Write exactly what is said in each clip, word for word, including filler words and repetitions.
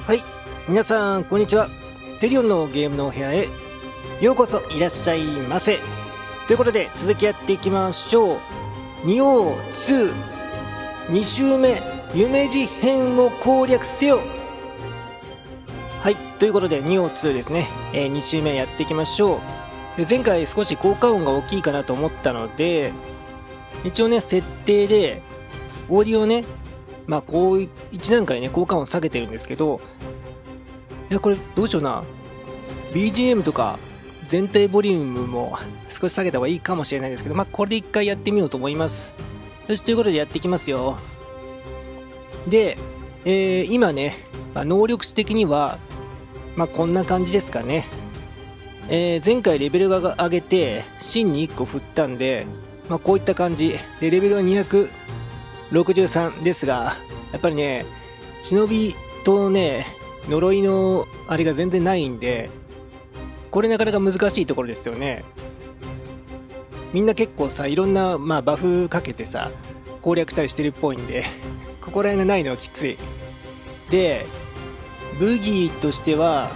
はい、皆さんこんにちは。テリオンのゲームのお部屋へようこそいらっしゃいませ。ということで続きやっていきましょう。ニオツーに週目夢路編を攻略せよ。はい、ということでニオツーですね、えー、に週目やっていきましょう。で前回少し効果音が大きいかなと思ったので、一応ね設定でオーディオね、まあこういち段階ね効果音下げてるんですけど、いやこれどうしような、 ビージーエム とか全体ボリュームも少し下げた方がいいかもしれないですけど、まあこれで一回やってみようと思います。よし、ということでやっていきますよ。で、えー、今ね、まあ、能力値的にはまあこんな感じですかね。えー、前回レベルが上げて芯にいっこ振ったんで、まあこういった感じでレベルはにひゃくろくじゅうさんですが、やっぱりね忍びとね呪いのあれが全然ないんで、これなかなか難しいところですよね。みんな結構さいろんな、まあ、バフかけてさ攻略したりしてるっぽいんでここら辺がないのはきつい。で武器としては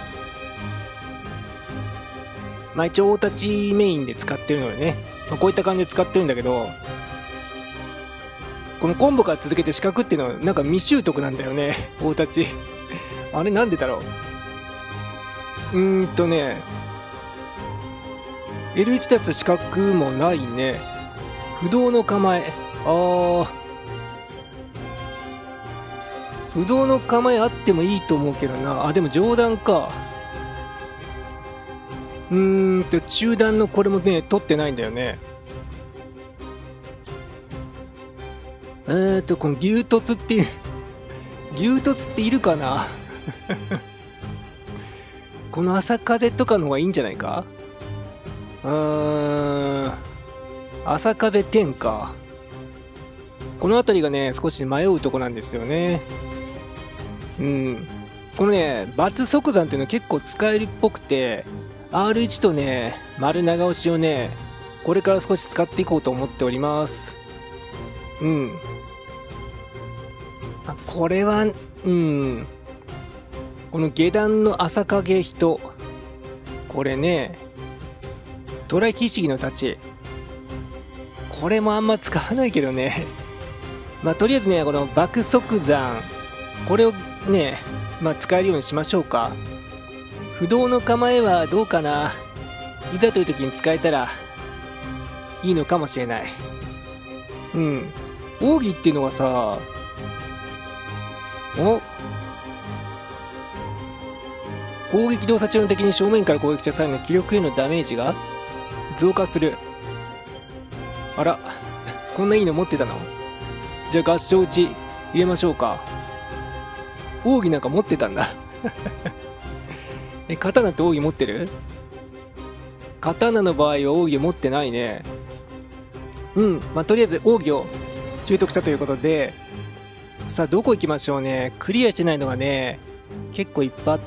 まあ一応大立ちメインで使ってるのでね、まあ、こういった感じで使ってるんだけど、このコンボから続けて四角っていうのはなんか未習得なんだよね大立ちあれなんでだろう。うーんとね エルワン 立つ四角もないね。不動の構え、あー不動の構えあってもいいと思うけどな。あでも上段か。うーんと中段のこれもね取ってないんだよね。えーとこの牛突っていう牛突っているかなこの朝風とかの方がいいんじゃないか。うーん朝風天か。この辺りがね少し迷うとこなんですよね。うんこのね抜即山っていうのは結構使えるっぽくて アールワン とね丸長押しをねこれから少し使っていこうと思っております。うんこれはうんこの下段の朝影人、これねトライキシギの太刀、これもあんま使わないけどねまあとりあえずねこの爆速山これをねまあ使えるようにしましょうか。不動の構えはどうかな、いざという時に使えたらいいのかもしれない。うん奥義っていうのはさ、お攻撃動作中の敵に正面から攻撃した際の気力へのダメージが増加する。あらこんないいの持ってたの。じゃあ合掌打ち入れましょうか。奥義なんか持ってたんだえ刀って奥義持ってる？刀の場合は奥義持ってないね。うんまあとりあえず奥義を習得したということで、さあどこ行きましょうね。クリアしてないのがね結構いっぱいあって、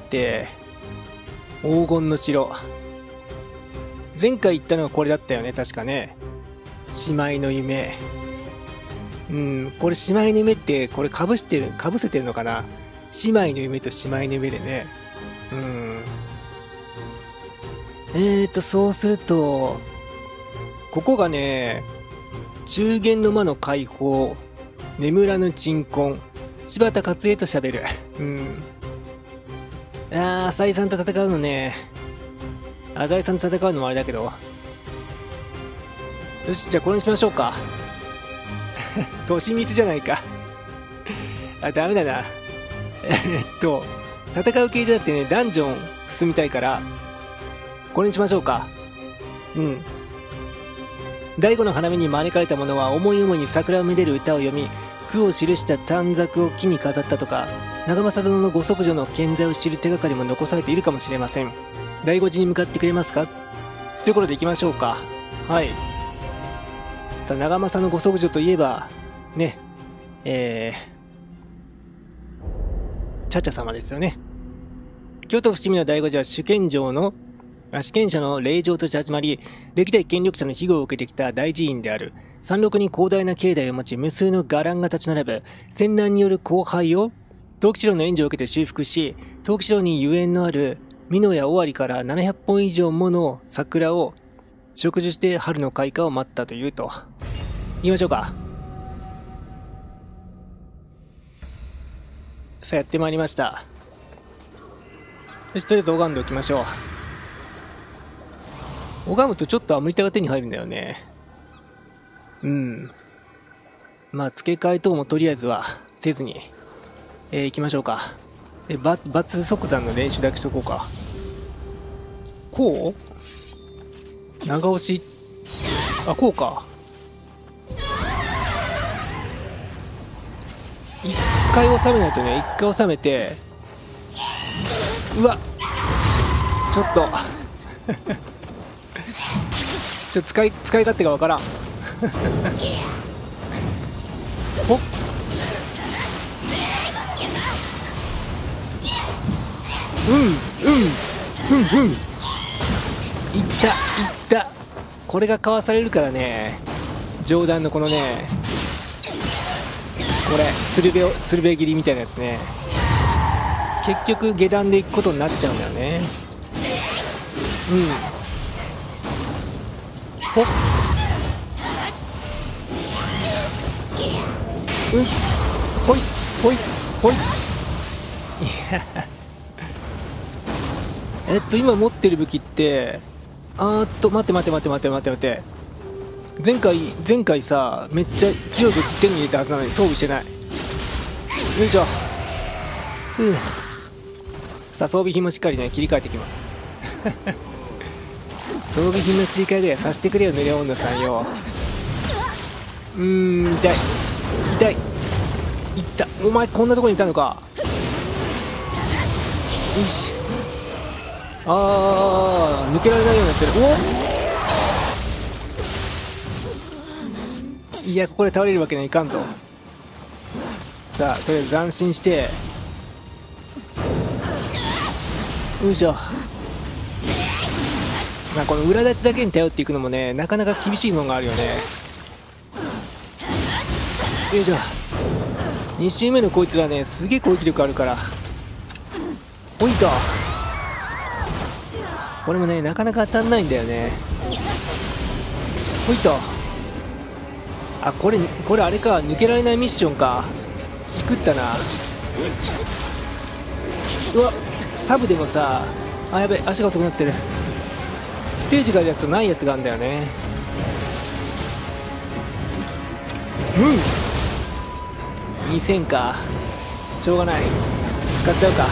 黄金の城、前回行ったのはこれだったよね確かね。姉妹の夢、うんこれ姉妹の夢ってこれかぶしてるかぶせてるのかな。姉妹の夢と姉妹の夢でね。うんえーとそうするとここがね中元の魔の解放、眠らぬ鎮魂、柴田勝家と喋る。うんあー浅井さんと戦うのね、浅井さんと戦うのもあれだけど、よしじゃあこれにしましょうか年光じゃないかあダメだなえっと戦う系じゃなくてねダンジョン進みたいからこれにしましょうか。うん第五の花見に招かれた者は思い思いに桜をめでる歌を読み句を記した短冊を木に飾ったとか、長政殿のご息女の健在を知る手がかりも残されているかもしれません。第五寺に向かってくれますかということで行きましょうか。はいさあ長政のご息女といえばねえー、チャチャ様ですよね。京都伏見の第五寺は主権城の主権者の霊場として始まり、歴代権力者の庇護を受けてきた大寺院である。山麓に広大な境内を持ち、無数の伽藍が立ち並ぶ。戦乱による荒廃を陶器城の援助を受けて修復し、陶器城にゆえんのある美濃や尾張からななひゃっぽん以上もの桜を植樹して春の開花を待ったというと。行きましょうか。さあ、やってまいりました。よし、とりあえず拝んでおきましょう。拝むとちょっとアムリタが手に入るんだよね。うん。まあ、付け替え等もとりあえずはせずに、えー、行きましょうか。え、ババツ即山の練習だけしとこうか。こう長押し。あ、こうか。一回収めないとね、一回収めて、うわちょっとちょっと使い使い勝手がわからんおっ、うんうんうんうん、いったいった。これがかわされるからね、上段のこのね、これ鶴瓶鶴瓶切りみたいなやつね、結局下段でいくことになっちゃうんだよね。うんほっ、うんほいほいほいいやえっと今持ってる武器って、あーっと待って待って待って待って待って待って前回前回さ、めっちゃ強い武器手に入れたはずなのに装備してない。よいしょ。ふう。さあ装備品もしっかりね切り替えてきます装備品の切り替えぐらいさせてくれよ、ヌレオンヌさんよ。うーん、痛い痛い、いった。お前こんなとこにいたのか。よし、あー抜けられないようになってる。お、いやここで倒れるわけにはいかんぞ。さあとりあえず斬新して、よいしょ。まあこの裏立ちだけに頼っていくのもね、なかなか厳しいものがあるよね。よいしょ。に周目のこいつらね、すげえ攻撃力あるから。おいと、これもねなかなか当たんないんだよね。ほいと、あ、これこれあれか、抜けられないミッションか。しくったな。うわ、サブでもさ、あ、やべ、足が遅くなってる。ステージがあるやつとないやつがあるんだよね。うん、にせんか、しょうがない、使っちゃうか。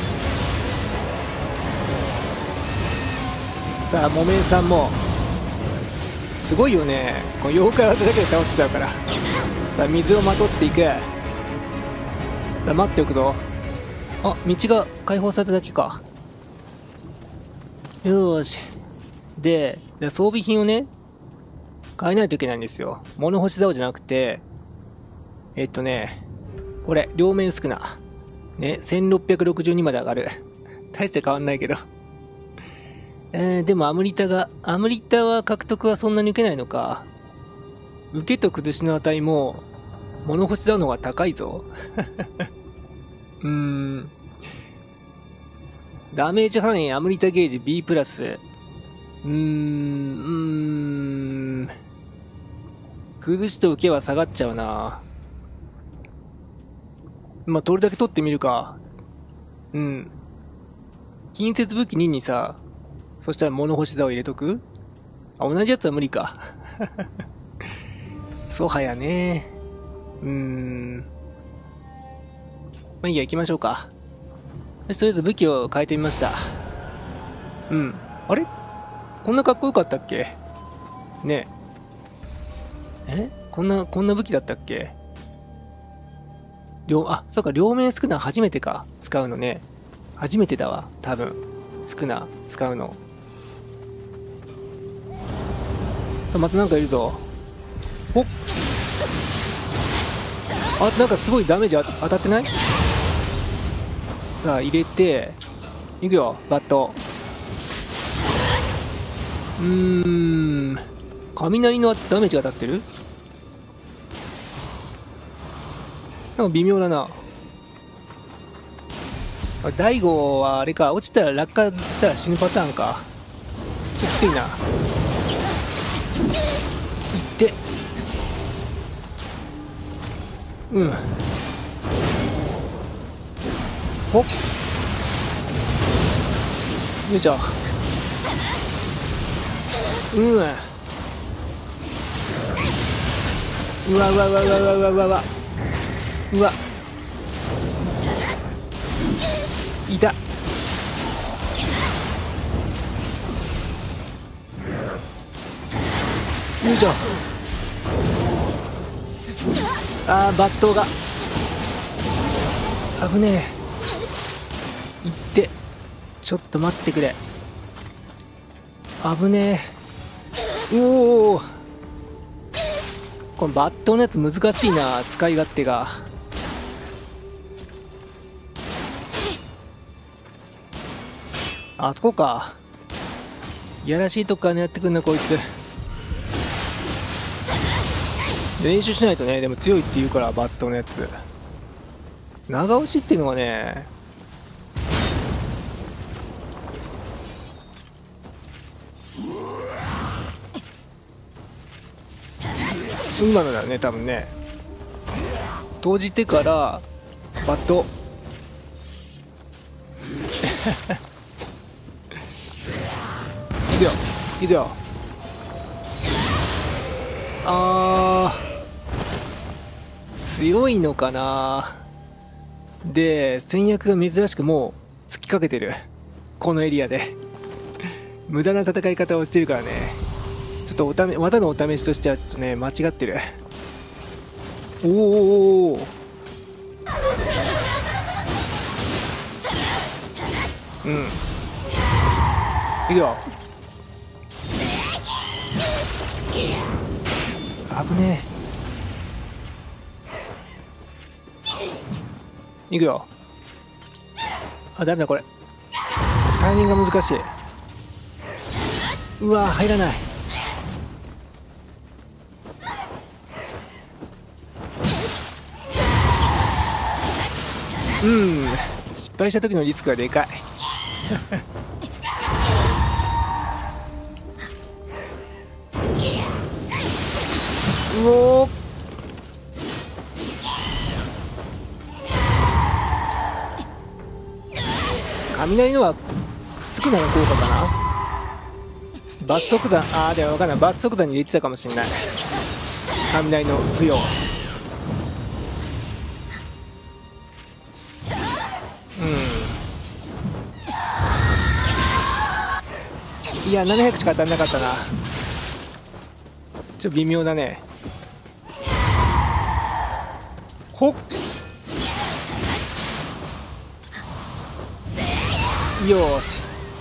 さあ木綿さんもすごいよね、この妖怪技だけで倒せちゃうから。さあ水をまとっていく。さあ待っておくぞ。あ、道が開放されただけか。よーし。で、で装備品をね変えないといけないんですよ。物干し竿じゃなくて、えっとねこれ両面少なね、せんろっぴゃくろくじゅうにまで上がる大して変わんないけどえー、でもアムリタがアムリタは獲得はそんなに受けないのか。受けと崩しの値も物干し竿の方が高いぞうーん、ダメージ範囲アムリタゲージ B プラス。うーん、うーん、崩しと受けは下がっちゃうな。まあ取るだけ取ってみるか。うん、近接武器ににさ、そしたら物干し竿を入れとく。あ、同じやつは無理かそうはやね。うーん、まあいいや、行きましょうか。よし、とりあえず武器を変えてみました。うん、あれこんなかっこよかったっけねえ。えこんなこんな武器だったっけ。両あそうか、両面スクナ初めてか使うのね。初めてだわ多分、スクナ使うの。さあまたなんかいるぞ。おっ、あ、なんかすごいダメージあ当たってない。さあ入れていくよ、バット。うーん、雷のダメージが当たってる。なんか微妙だな。 大悟はあれか、落ちたら落下したら死ぬパターンか。ちょっときついな。いってうんほっよいしょ。うんうわうわうわうわうわうわうわうわうわいた。よいしょ。あーバットが危ねえ。いってちょっと待ってくれ。危ねえ。おおこのバットのやつ難しいな、使い勝手が。あそこか。いやらしいとこからねやってくんなこいつ。練習しないとね。でも強いって言うからバットのやつ。長押しっていうのがね、今のだよね多分ね。投じてからバットいくよいくよ。あー強いのかな。で戦略が珍しくもう突きかけてるこのエリアで無駄な戦い方をしてるからね。ちょっとおため技のお試しとしてはちょっとね間違ってる。おーおーおーうんいくよ。危ねえ。いくよ。あダメだこれ。タイミングが難しい。うわ入らない。うん失敗した時のリスクがでかい。うおー雷のはすぐなの効果かな。罰則弾ああでも分かんない。罰則弾に入れてたかもしれない雷の付与。うんいやななひゃくしか当たんなかったな。ちょっと微妙だね。ほっよーし。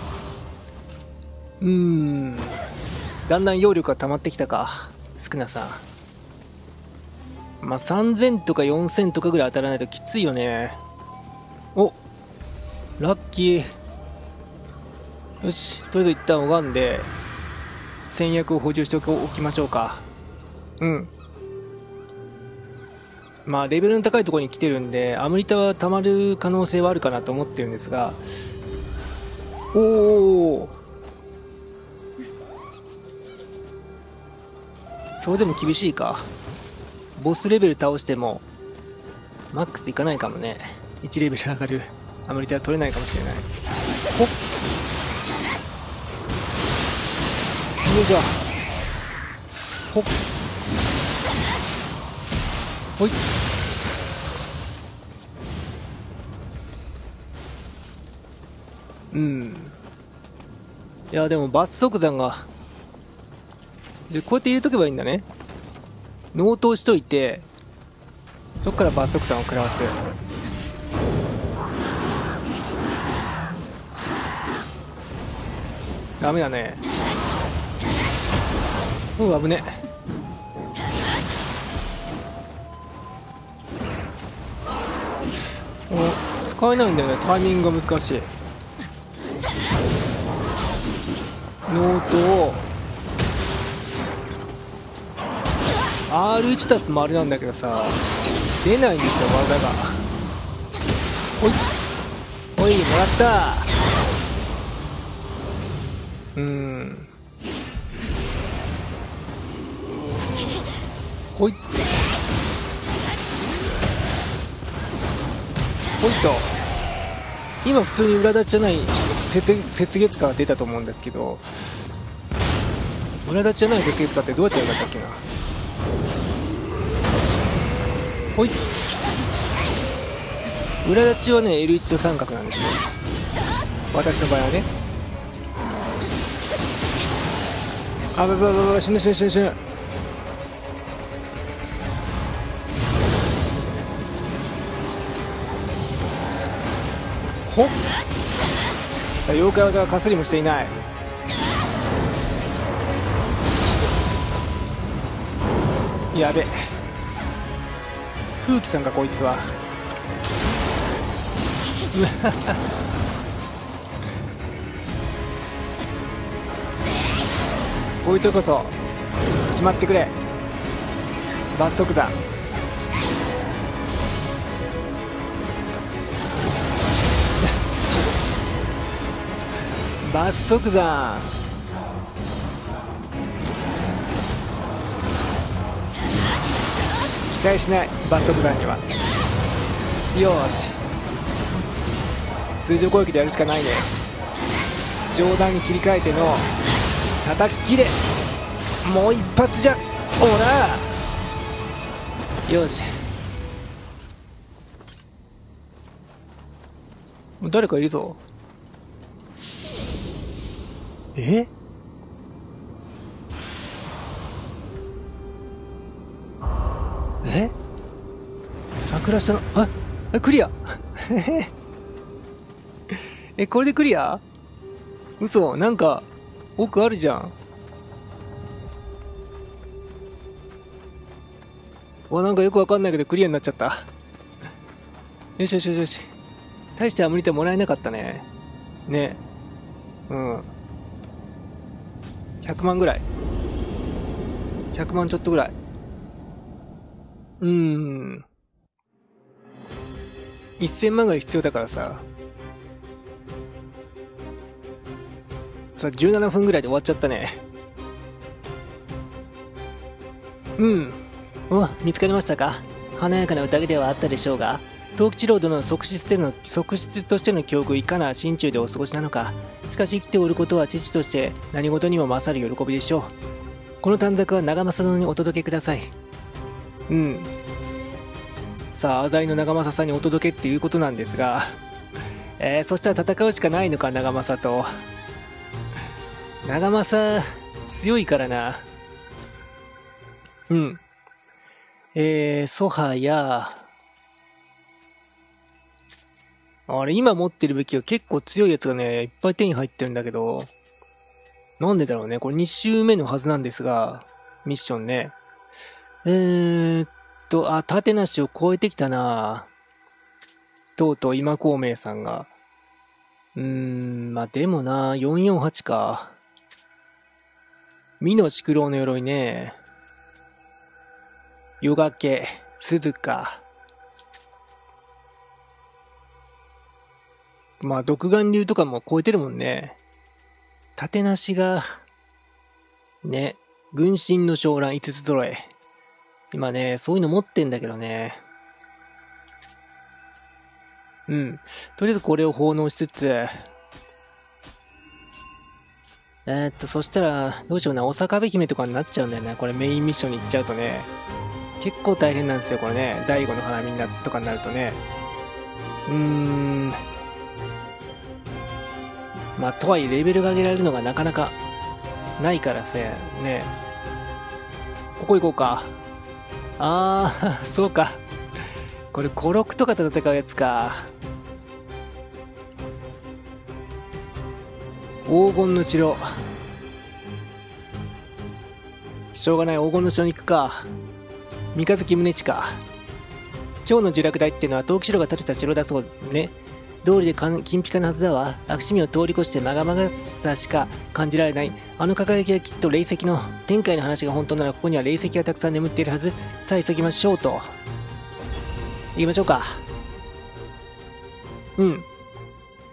うーんだんだん揚力が溜まってきたか少なさん。まあさんぜんとかよんせんとかぐらい当たらないときついよね。おラッキー。よしとりあえず一旦拝んで戦略を補充しておきましょうか。うんまあレベルの高いところに来てるんでアムリタは溜まる可能性はあるかなと思ってるんですが。おおそうでも厳しいか。ボスレベル倒してもマックスいかないかもね。いちレベル上がるアムリタは取れないかもしれない。ほっよいしょ。ほっほいうんいやでも罰則弾がでこうやって入れとけばいいんだね。納刀しといてそっから罰則弾を食らわす。ダメだね。うん危ね。お使えないんだよね。タイミングが難しい。ノートを アールワン たつもあれなんだけどさ出ないんですよ技が。ほいほほい、もらった。うーん。ほい。ほいと。今普通に裏立ちじゃない雪雪月花が出たと思うんですけど、裏立ちじゃない雪月花ってどうやってやるんだったっけな。ほい。裏立ちはね エルワン と三角なんですよ、私の場合はね。あばばばば、死ぬ死ぬ死ぬ死ぬ。ほっ、さあ妖怪技はかすりもしていない。やべ、風紀さんかこいつは。こういうとこそ決まってくれ、罰則だ。罰則だ。期待しない、罰則弾には。よーし、通常攻撃でやるしかないね。上段に切り替えての叩き切れ、もう一発じゃ。ほら、よし。誰かいるぞ。え、え、桜下の、ああ、クリア。え、これでクリア？嘘、なんか奥あるじゃん。わ、なんかよくわかんないけどクリアになっちゃった。よしよしよしよし。大してアムリテもらえなかったね。ね。うん。ひゃくまんぐらい。ひゃくまんちょっとぐらい。うーん。せんまんぐらい必要だからさ。さあ、じゅうななふんぐらいで終わっちゃったね。うん。お、見つかりましたか？華やかな宴ではあったでしょうが、藤吉郎殿の側室での側室としての境遇いかな心中でお過ごしなのか。しかし生きておることは父として何事にも勝る喜びでしょう。この短冊は長政殿にお届けください。うん。さあ、浅井の長政さんにお届けっていうことなんですが、えー、そしたら戦うしかないのか、長政と。長政、強いからな。うん。えー、ソハや、あれ、今持ってる武器は結構強いやつがね、いっぱい手に入ってるんだけど、なんでだろうね。これに周目のはずなんですが、ミッションね。えーっと、あ、縦なしを超えてきたな。とうとう今孔明さんが。うーん、まあ、でもな、よんよんはちか。美濃宿老の鎧ね。夜がけ、鈴か。まあ、独眼竜とかも超えてるもんね。縦なしが、ね、軍神の昇乱いつつ揃え。今ね、そういうの持ってんだけどね。うん。とりあえずこれを奉納しつつ、えー、っと、そしたら、どうしような、お坂部姫とかになっちゃうんだよね。これメインミッションに行っちゃうとね。結構大変なんですよ、これね。第五の花みんなとかになるとね。うーん。まあ、とはいえレベルが上げられるのがなかなかないからさ、ね。ここ行こうか。あー、そうか。これ、コロクとかと戦うやつか。黄金の城。しょうがない、黄金の城に行くか。三日月宗近か。今日の呪落台っていうのは藤吉郎が建てた城だそうね。道理で金ピカなはずだわ。悪趣味を通り越してまがまがしさしか感じられない。あの輝きはきっと霊石の。天界の話が本当ならここには霊石がたくさん眠っているはず。さあ急ぎましょうと。行きましょうか。うん。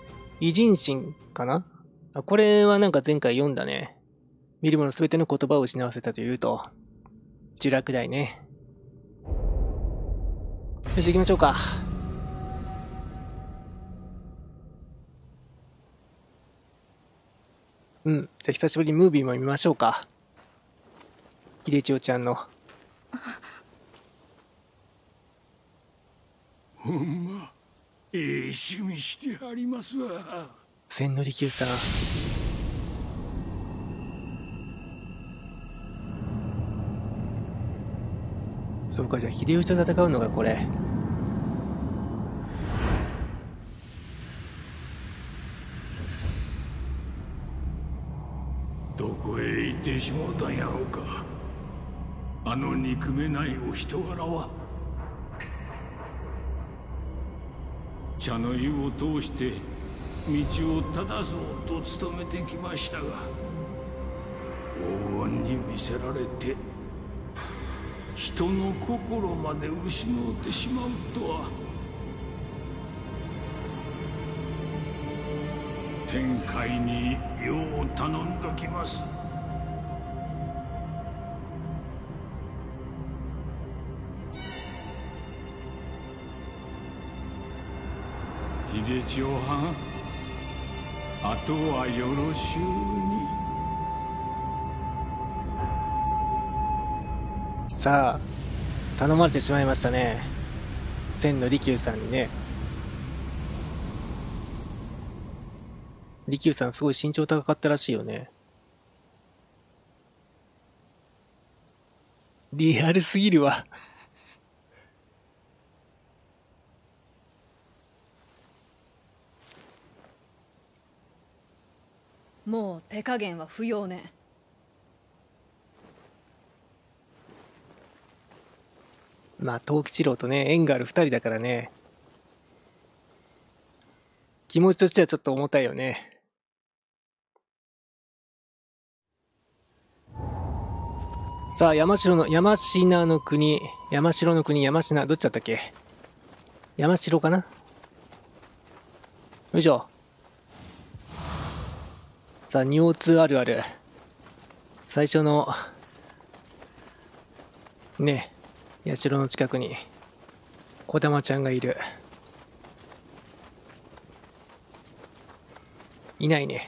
偉人心かなあ、これはなんか前回読んだね。見るものすべての言葉を失わせたというと、呪落台ね。よし、行きましょうか。うん。じゃあ久しぶりにムービーも見ましょうか。秀千代ちゃんの。 ほんま、ええ趣味してはりますわ。 千利休さん。そうか、じゃあ秀吉と戦うのがこれ。 どこへ行ってしもうたんやろうか。あの憎めないお人柄は。茶の湯を通して道を正そうと努めてきましたが、黄金に見せられて人の心まで失ってしまうとは。天界によう頼んどきます。秀千代はん、あとはよろしゅうに。 さあ、頼まれてしまいましたね。千利休さんにね。利休さんすごい身長高かったらしいよね。リアルすぎるわ。 もう手加減は不要ね。 まあ藤吉郎とね縁がある二人だからね、気持ちとしてはちょっと重たいよね。さあ山城の山科の国、山城の国、山科どっちだったっけ。山城かな。よいしょ。さあ尿通あるある、最初のね社の近くに児玉ちゃんがいる。いないね。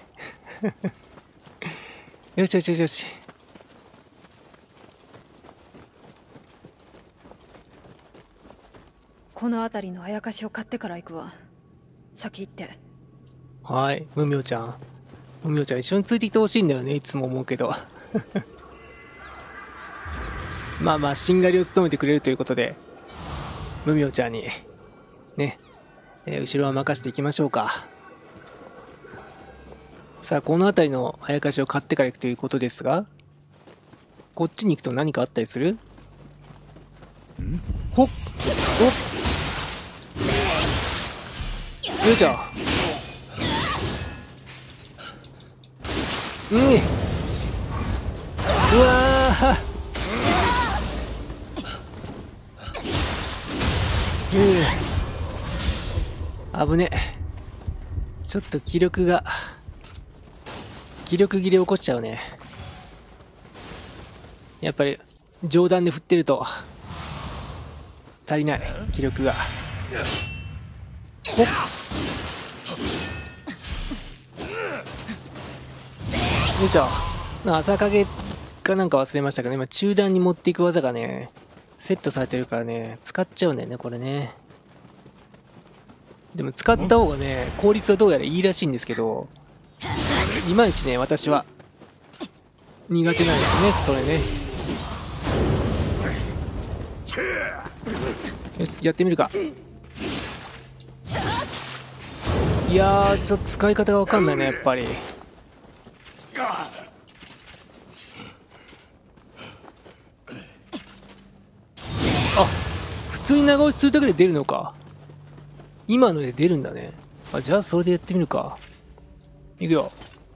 よしよしよしよし。 この辺りのあやかしを買ってから行くわ。先行って。 はい、むみょちゃん。むみょちゃん一緒についてきてほしいんだよね、いつも思うけど。まあまあ、しんがりを務めてくれるということで、むみょちゃんに、ね、えー、後ろは任せていきましょうか。さあ、この辺りのあやかしを買ってから行くということですが、こっちに行くと何かあったりする？ん？ほっ！おっ！よいしょ。うん。うわー。うん。危ね。ちょっと気力が、気力切れ起こしちゃうね。やっぱり、上段で振ってると、足りない、気力が。ほっ。よいしょ。朝影かなんか忘れましたけど、今中段に持っていく技がね、セットされてるからね、使っちゃうんだよね、これね。でも使った方がね、効率はどうやらいいらしいんですけど、いまいちね、私は苦手なんですね、それね。よし、やってみるか。いやー、ちょっと使い方がわかんないね、やっぱり。あ、普通に長押しするだけで出るのか。今ので出るんだね。あ、じゃあそれでやってみるか。いくよ。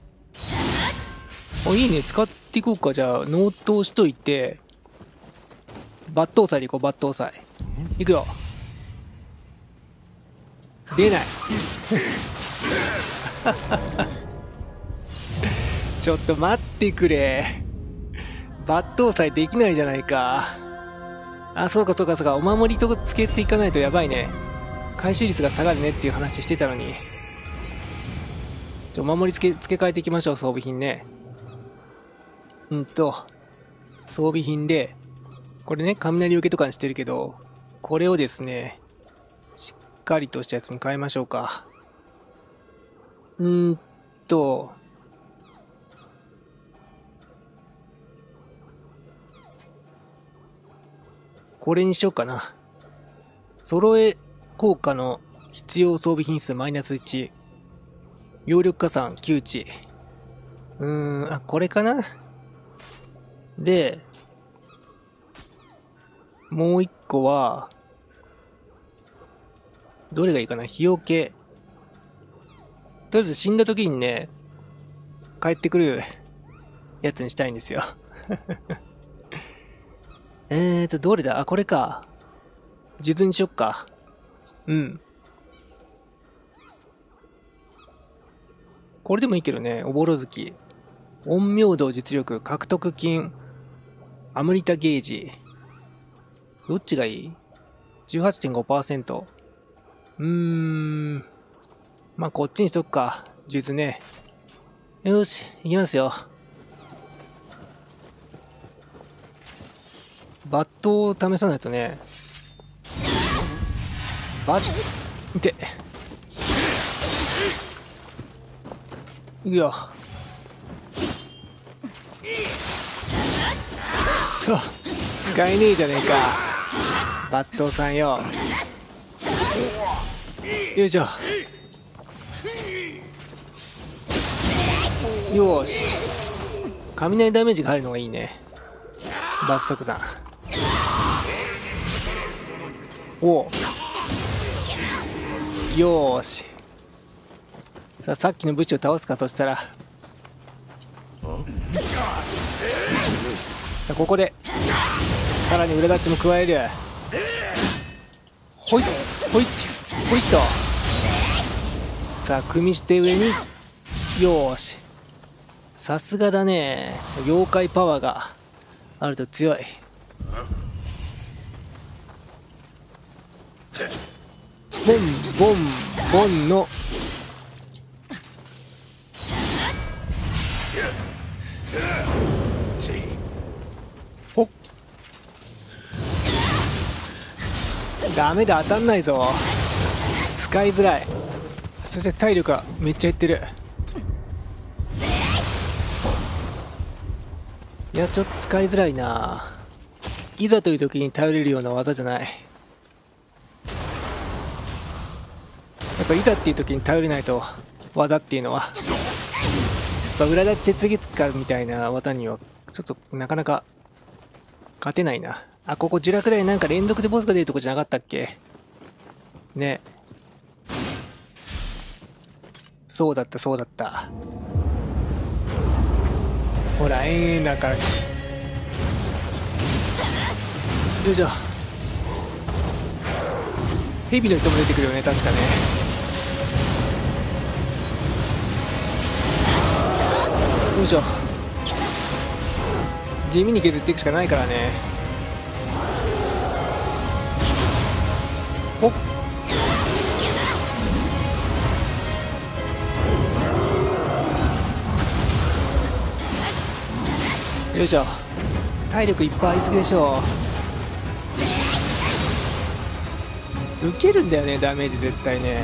あ、いいね。使っていこうか。じゃあ、ノートをしといて、バット押さえでいこう、バット押さえ。いくよ。出ない。 ちょっと待ってくれ。抜刀さえできないじゃないか。あ、そうかそうかそうか。お守りとつけていかないとやばいね。回収率が下がるねっていう話してたのに。じゃお守りつけ、付け替えていきましょう、装備品ね。うんと、装備品で、これね、雷受けとかにしてるけど、これをですね、しっかりとしたやつに変えましょうか。うーんと、これにしようかな。揃え効果の必要装備品数マイナスいち。揚力加算きゅう値。うーん、あ、これかな。で、もう一個は、どれがいいかな。日よけ。とりあえず死んだ時にね、帰ってくるやつにしたいんですよ。えーと、どれだ。あ、これか。数珠にしよっか。うん。これでもいいけどね。おぼろ月。陰陽道実力、獲得金、アムリタゲージ。どっちがいい ?じゅうはちてんごパーセント。うーん。まあ、こっちにしとくか。数珠ね。よし、いきますよ。バットを試さないとね。バッ、いて。いや。そう。使えねえじゃねえか。バットさんよ。よいしょ。よーし。雷ダメージが入るのがいいね。罰則弾。おう。よーし。さあ、さっきの武士を倒すか。そしたらさあ、ここでさらに裏立ちも加える。ほいほいほいっと。さあ、組みして上に。よーし。さすがだね。妖怪パワーがあると強い。ボンボンボンのほっ。ダメだ、当たんないぞ。使いづらい。そして体力がめっちゃ減ってる。いや、ちょっと使いづらいな。いざという時に頼れるような技じゃない。やっぱいざっていう時に頼れないと、技っていうのは。やっぱ裏立ち雪月花みたいな技にはちょっとなかなか勝てないな。あ、ここ呪落台なんか連続でボスが出るとこじゃなかったっけね。そうだったそうだった。ほら、延々だから。よいしょ。蛇の人も出てくるよね、確かね。よいしょ。地味に削っていくしかないからね。ほっ。よいしょ。体力いっぱいありすぎでしょう。受けるんだよね、ダメージ絶対ね。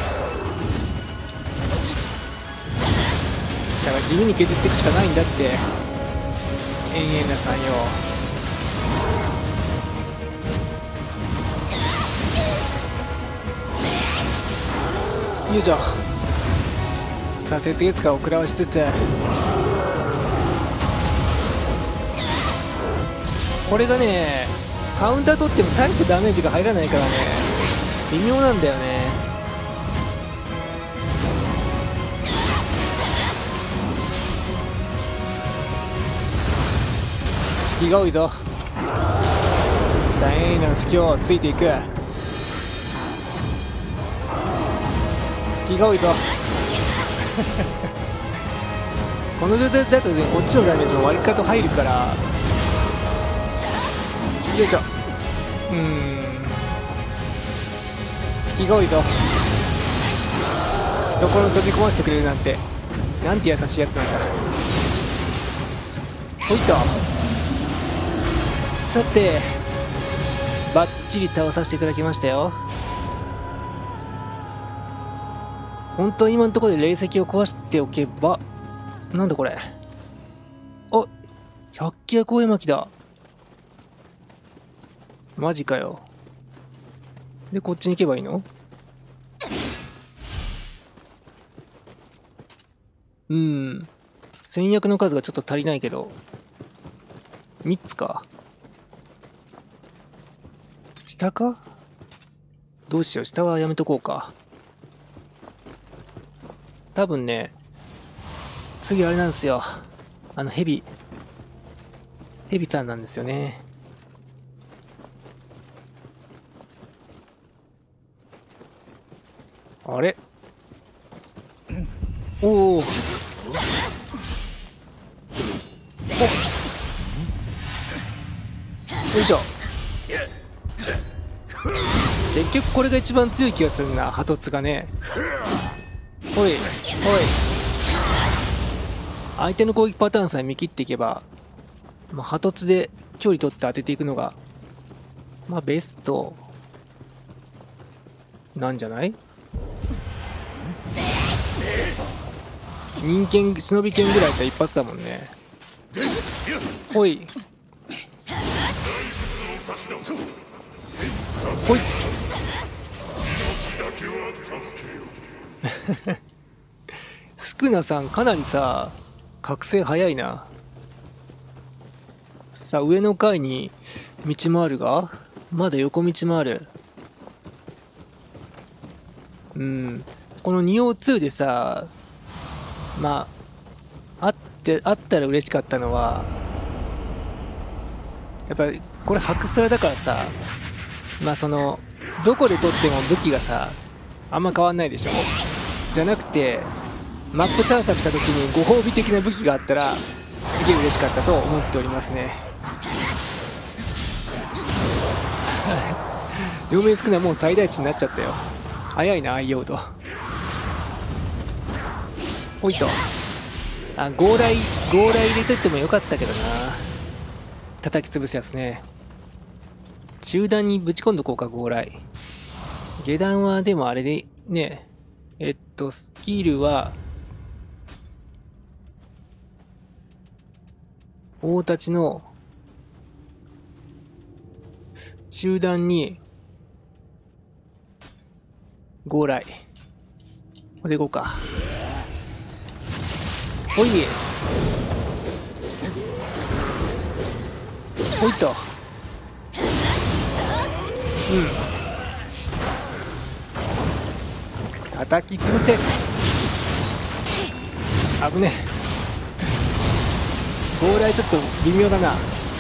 だから地味に削っていくしかないんだって。延々なさんよ。よいしょ。さあ、雪月花を食らわしつつ、これがね、カウンター取っても大してダメージが入らないからね、微妙なんだよね。隙が多いぞ。さあ、エイナの隙をついていく。隙が多いぞ。 この状態だとね、こっちのダメージも割り方入るから。よいしょ。うーん、隙が多いぞ。懐に飛び込ませてくれるなんて、なんて優しいやつなんだ。ほいっと。さてバッチリ倒させていただきましたよ。本当に今のところで霊石を壊しておけば。なんだこれ。あ、百鬼夜行絵巻だ。マジかよ。でこっちに行けばいいの？うん、戦略の数がちょっと足りないけど、みっつか。下か？どうしよう、下はやめとこうか。多分ね、次あれなんですよ。あのヘビ。ヘビさんなんですよね。あれ？おお。よいしょ。結局これが一番強い気がするな、ハトツがね。ほいほい。相手の攻撃パターンさえ見切っていけば、まあ、ハトツで距離取って当てていくのがまあベストなんじゃない？人間忍び剣ぐらいだったら一発だもんね。ほいほいスクナさんかなりさ覚醒早いな。さあ上の階に道もあるが、まだ横道もある。うん、このニオツーでさ、まああってあったら嬉しかったのは、やっぱりこれハクスラだからさ、まあそのどこで取っても武器がさあんま変わんないでしょ。じゃなくてマップ探索した時にご褒美的な武器があったらすげえ嬉しかったと思っておりますね。両面つくのはもう最大値になっちゃったよ。早いなアイヨード。ほいと。あ、強雷強雷入れといってもよかったけどな。叩き潰すやつね。中段にぶち込んどこうか。強雷下段はでもあれでね、えっとスキルは大立ちの中段に強雷、これでいこうか。ほいほいっと。うん、叩き潰せ。危ねえ。強雷ちょっと微妙だな。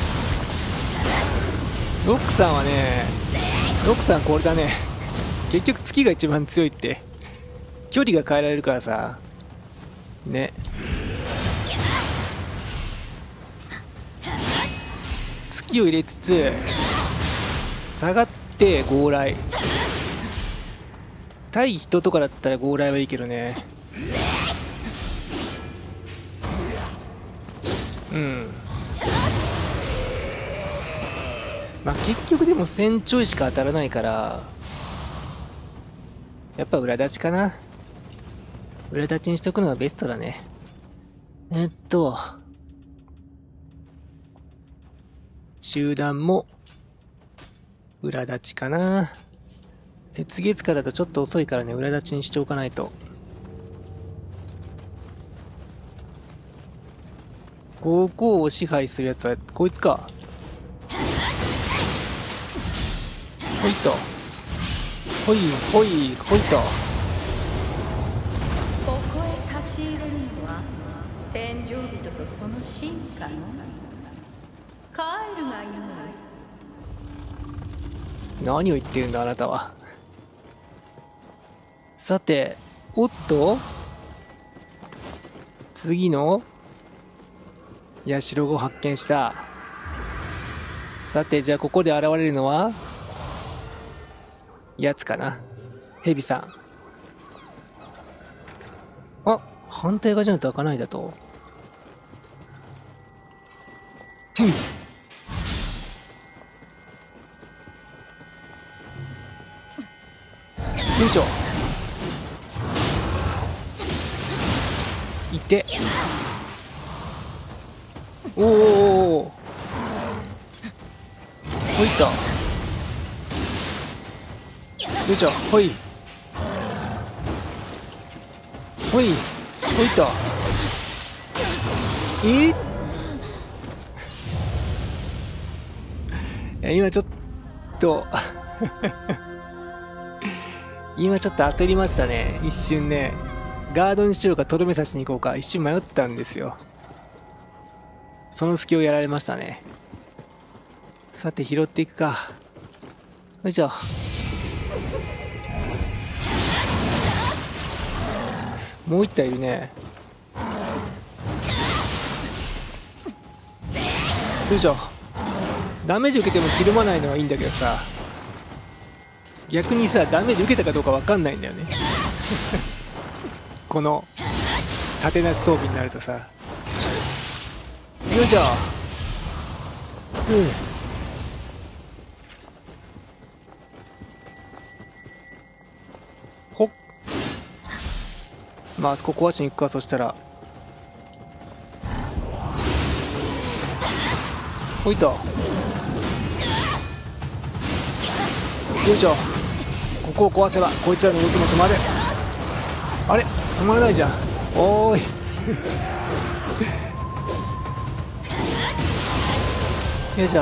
ロックさんはね、ロックさんこれだね。結局月が一番強いって。距離が変えられるからさね。月を入れつつ下がって強雷。対人とかだったら強雷はいいけどね。うん、まあ結局でもせんちょいしか当たらないからやっぱ裏立ちかな。裏立ちにしとくのがベストだね。えっと集団も裏立ちかな。雪月花だとちょっと遅いからね、裏立ちにしておかないと。高校を支配するやつはこいつか。ほいっとほいほいほいっと。 ここへ立ち入れるのは天井人とその進化のみ。カエルがいない。 何を言ってるんだあなたは。さて、おっと次の社を発見した。さて、じゃあここで現れるのはやつかな。ヘビさん。あ、反対側じゃないと開かないだと。うん。よいしょ。いて。おお。ほいった。よいしょ。ほい。ほい。ほいった。えー、今ちょっと今ちょっと焦りましたね。一瞬ね。ガードにしようかとどめ刺しに行こうか一瞬迷ったんですよ。その隙をやられましたね。さて拾っていくか。よいしょ。もう一体いるね。よいしょ。ダメージ受けてもひるまないのはいいんだけどさ、逆にさダメージ受けたかどうか分かんないんだよねこの盾なし装備になるとさ。よいしょ。うん。ほっ。まああそこ壊しに行くか。そしたらほいと。よいしょ。ここを壊せばこいつらの動きも止まる。あれ止まらないじゃん。おーいよいしょ。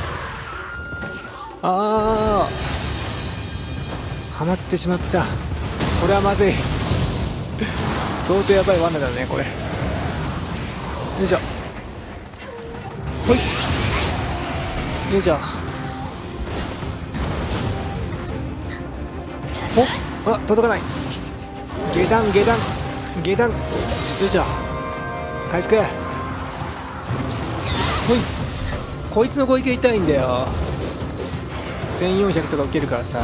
ああはまってしまった。これはまずい相当やばい罠だねこれ。よいしょ。ほい。よいしょ。ほっ。あ、届かない。下段下段下段。よいしょ。回復。ほい。こいつの攻撃が痛いんだよ。せんよんひゃくとか受けるからさ。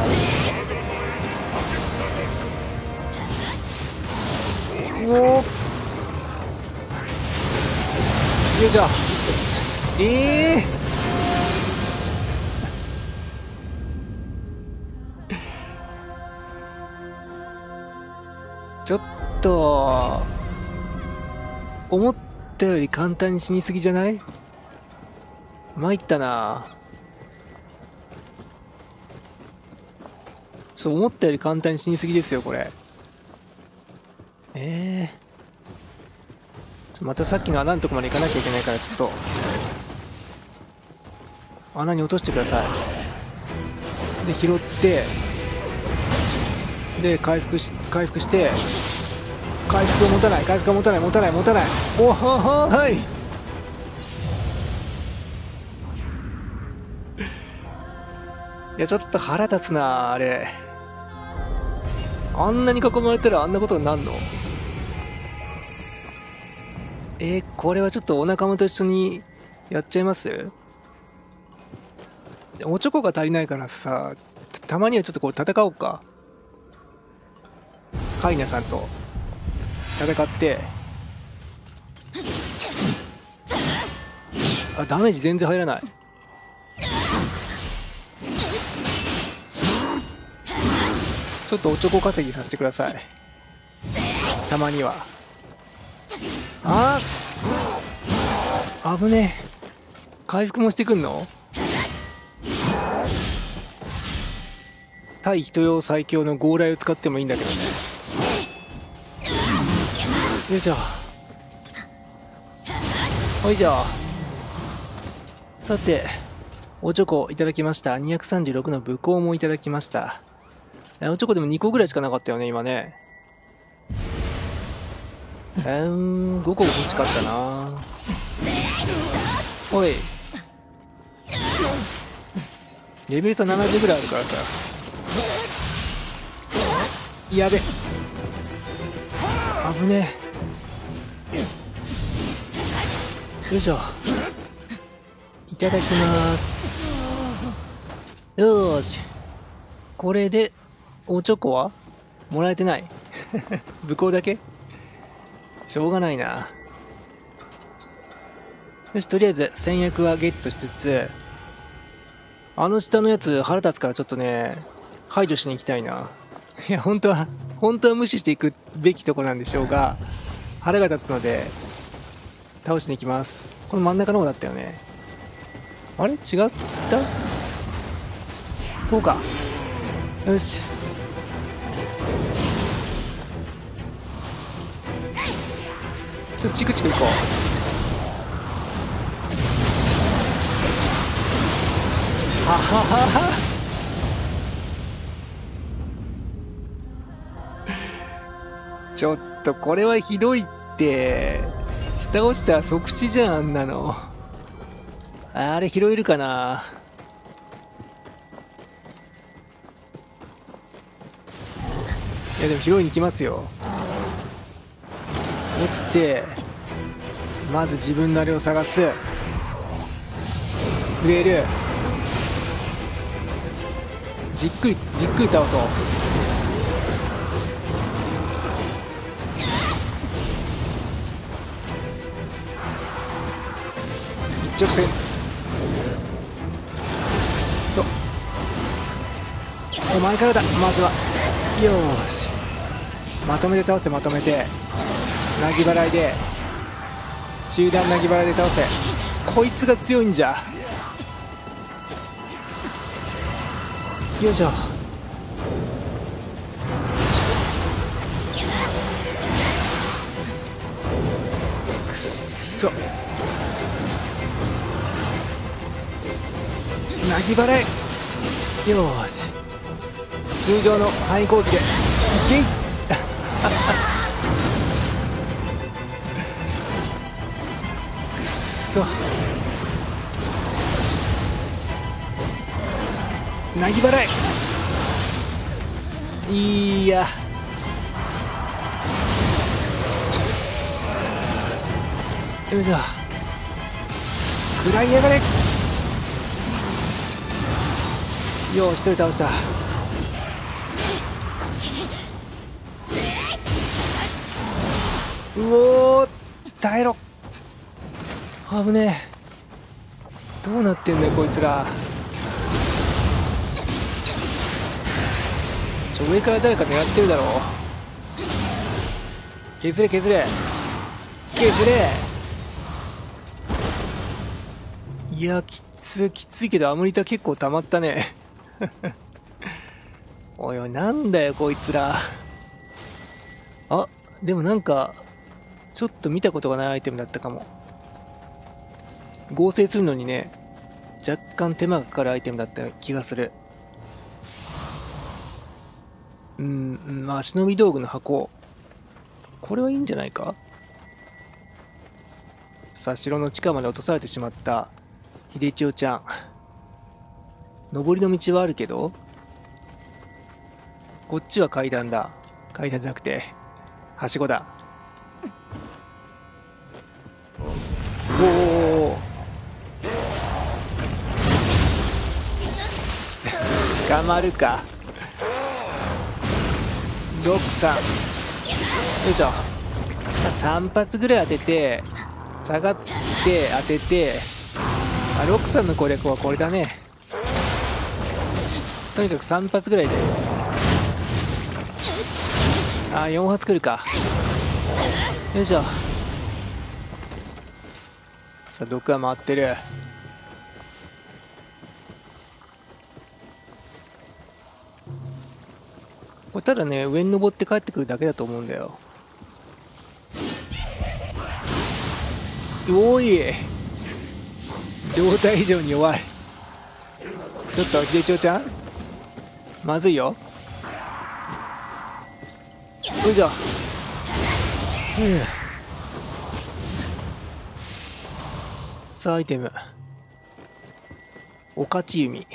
おお。よいしょ。ええーちょっと思ったより簡単に死にすぎじゃない？参ったな。そう思ったより簡単に死にすぎですよこれ。ええー、ちょまたさっきの穴のとこまで行かなきゃいけないからちょっと穴に落としてください。で拾ってで回復し回復して回復を持たない回復を持たない持たない持たない。おーはい。いやちょっと腹立つなあれ。あんなに囲まれたらあんなことになんの？えー、これはちょっとお仲間と一緒にやっちゃいます？おちょこが足りないからさ、たまにはちょっとこう戦おうか。カイナさんと戦って。あ、ダメージ全然入らない。ちょっとおちょこ稼ぎさせてください。たまには。あー、危ねえ。回復もしてくんの？対人用最強の号雷を使ってもいいんだけどね。よいしょ。ほいじゃあ。さておちょこいただきました。にひゃくさんじゅうろくの武功もいただきました。おちょこでもにこぐらいしかなかったよね今ね。えー、ごこ欲しかったな。おいレベル差ななじゅうぐらいあるからさ。やべ、危ねよいしょ。いただきます。よーし。これでおチョコはもらえてない。武功だけしょうがないな。よし、とりあえず戦略はゲットしつつ、あの下のやつ腹立つからちょっとね、排除しに行きたいな。いや、本当は、本当は無視していくべきとこなんでしょうが、腹が立つので、倒しに行きます。この真ん中の方だったよね。あれ違ったこうか。よし。ちょっとチクチクいこう。はははは。ちょっとこれはひどいって。下落ちたら即死じゃん、あんなの。あれ拾えるかな。いやでも拾いに行きますよ。落ちてまず自分のあれを探す。触れる。じっくりじっくり倒そう。一直線。くっそ、お前からだ。まずはよーし、まとめて倒せ。まとめてなぎ払いで、集団なぎ払いで倒せ。こいつが強いんじゃ。よいしょ。くっそ、なぎ払い。よーし、通常の範囲攻撃でいけい。くそ、なぎ払い。いや、よいしょ。食らいやがれ。よう、一人倒した。うおー、耐えろ。危ねえ。どうなってんだよこいつら。ちょ、上から誰か狙ってるだろう。削れ削れ削れ。いや、きつきついけどアムリタ結構溜まったね。おいおい、なんだよこいつら。あ、でもなんかちょっと見たことがないアイテムだったかも。合成するのにね、若干手間がかかるアイテムだった気がする。うん、うん、まあ忍び道具の箱、これはいいんじゃないか。さあ、城の地下まで落とされてしまった秀千代ちゃん。上りの道はあるけど、こっちは階段だ。階段じゃなくてはしごだ。おお、捕まるか。ロックさん、よいしょ。さん発ぐらい当てて、下がって当てて、あ、ロックさんの攻略はこれだね。とにかくさん発ぐらいで、あ、よん発来るか。よいしょ。さあ、毒は回ってる。これただね、上に登って帰ってくるだけだと思うんだよ。おい、状態以上に弱い。ちょっと秀千代ちゃんまずいよ。よいしょ。うん、さあ、アイテム、おかち弓。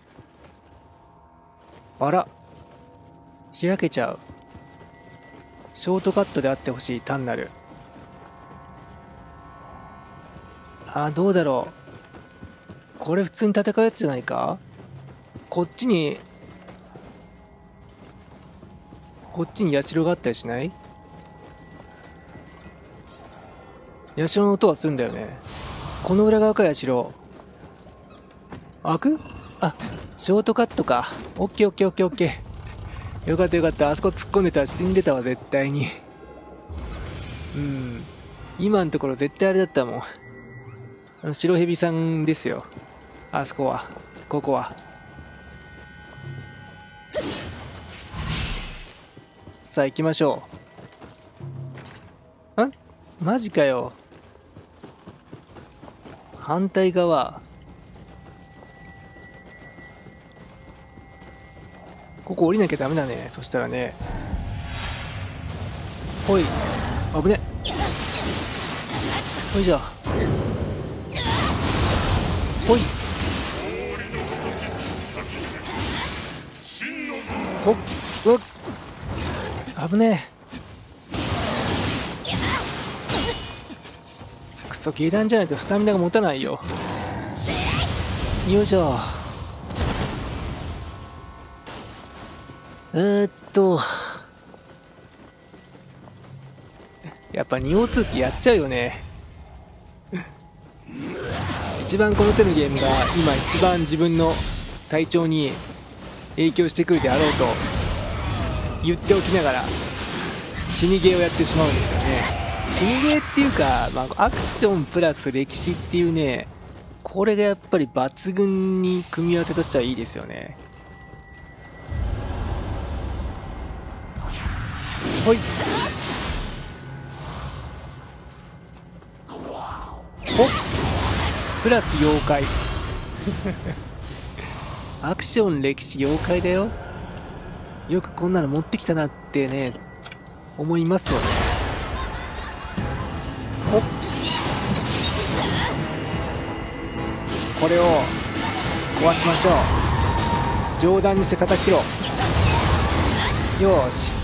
あら、開けちゃう。 ショートカットであってほしい、単なる。あー、どうだろう。これ普通に戦うやつじゃないか。こっちにこっちに社があったりしない？社の音はするんだよね。この裏側か、社。開く？あ、ショートカットか。オッケーオッケーオッケーオッケー。よかったよかった。あそこ突っ込んでたら死んでたわ、絶対に。うん。今のところ絶対あれだったもん。あの白蛇さんですよ。あそこは。ここは。さあ行きましょう。ん？マジかよ。反対側。ここ降りなきゃダメだね。そしたらね。ほい。危ね。ほいじゃ。ほい。ほっ。うわっ。危ねえ。くそ、下段じゃないとスタミナが持たないよ。よいしょ。えーっとやっぱ ツーオーツー ってやっちゃうよね。一番この手のゲームが今一番自分の体調に影響してくるであろうと言っておきながら死にゲーをやってしまうんですよね。死にゲーっていうか、まあ、アクションプラス歴史っていうね、これがやっぱり抜群に組み合わせとしてはいいですよね。ほい。ほっ。プラス妖怪。アクション歴史妖怪だよ。よくこんなの持ってきたなってね、思いますよね。ほっ。これを壊しましょう。上段にして叩き切ろう。よーし。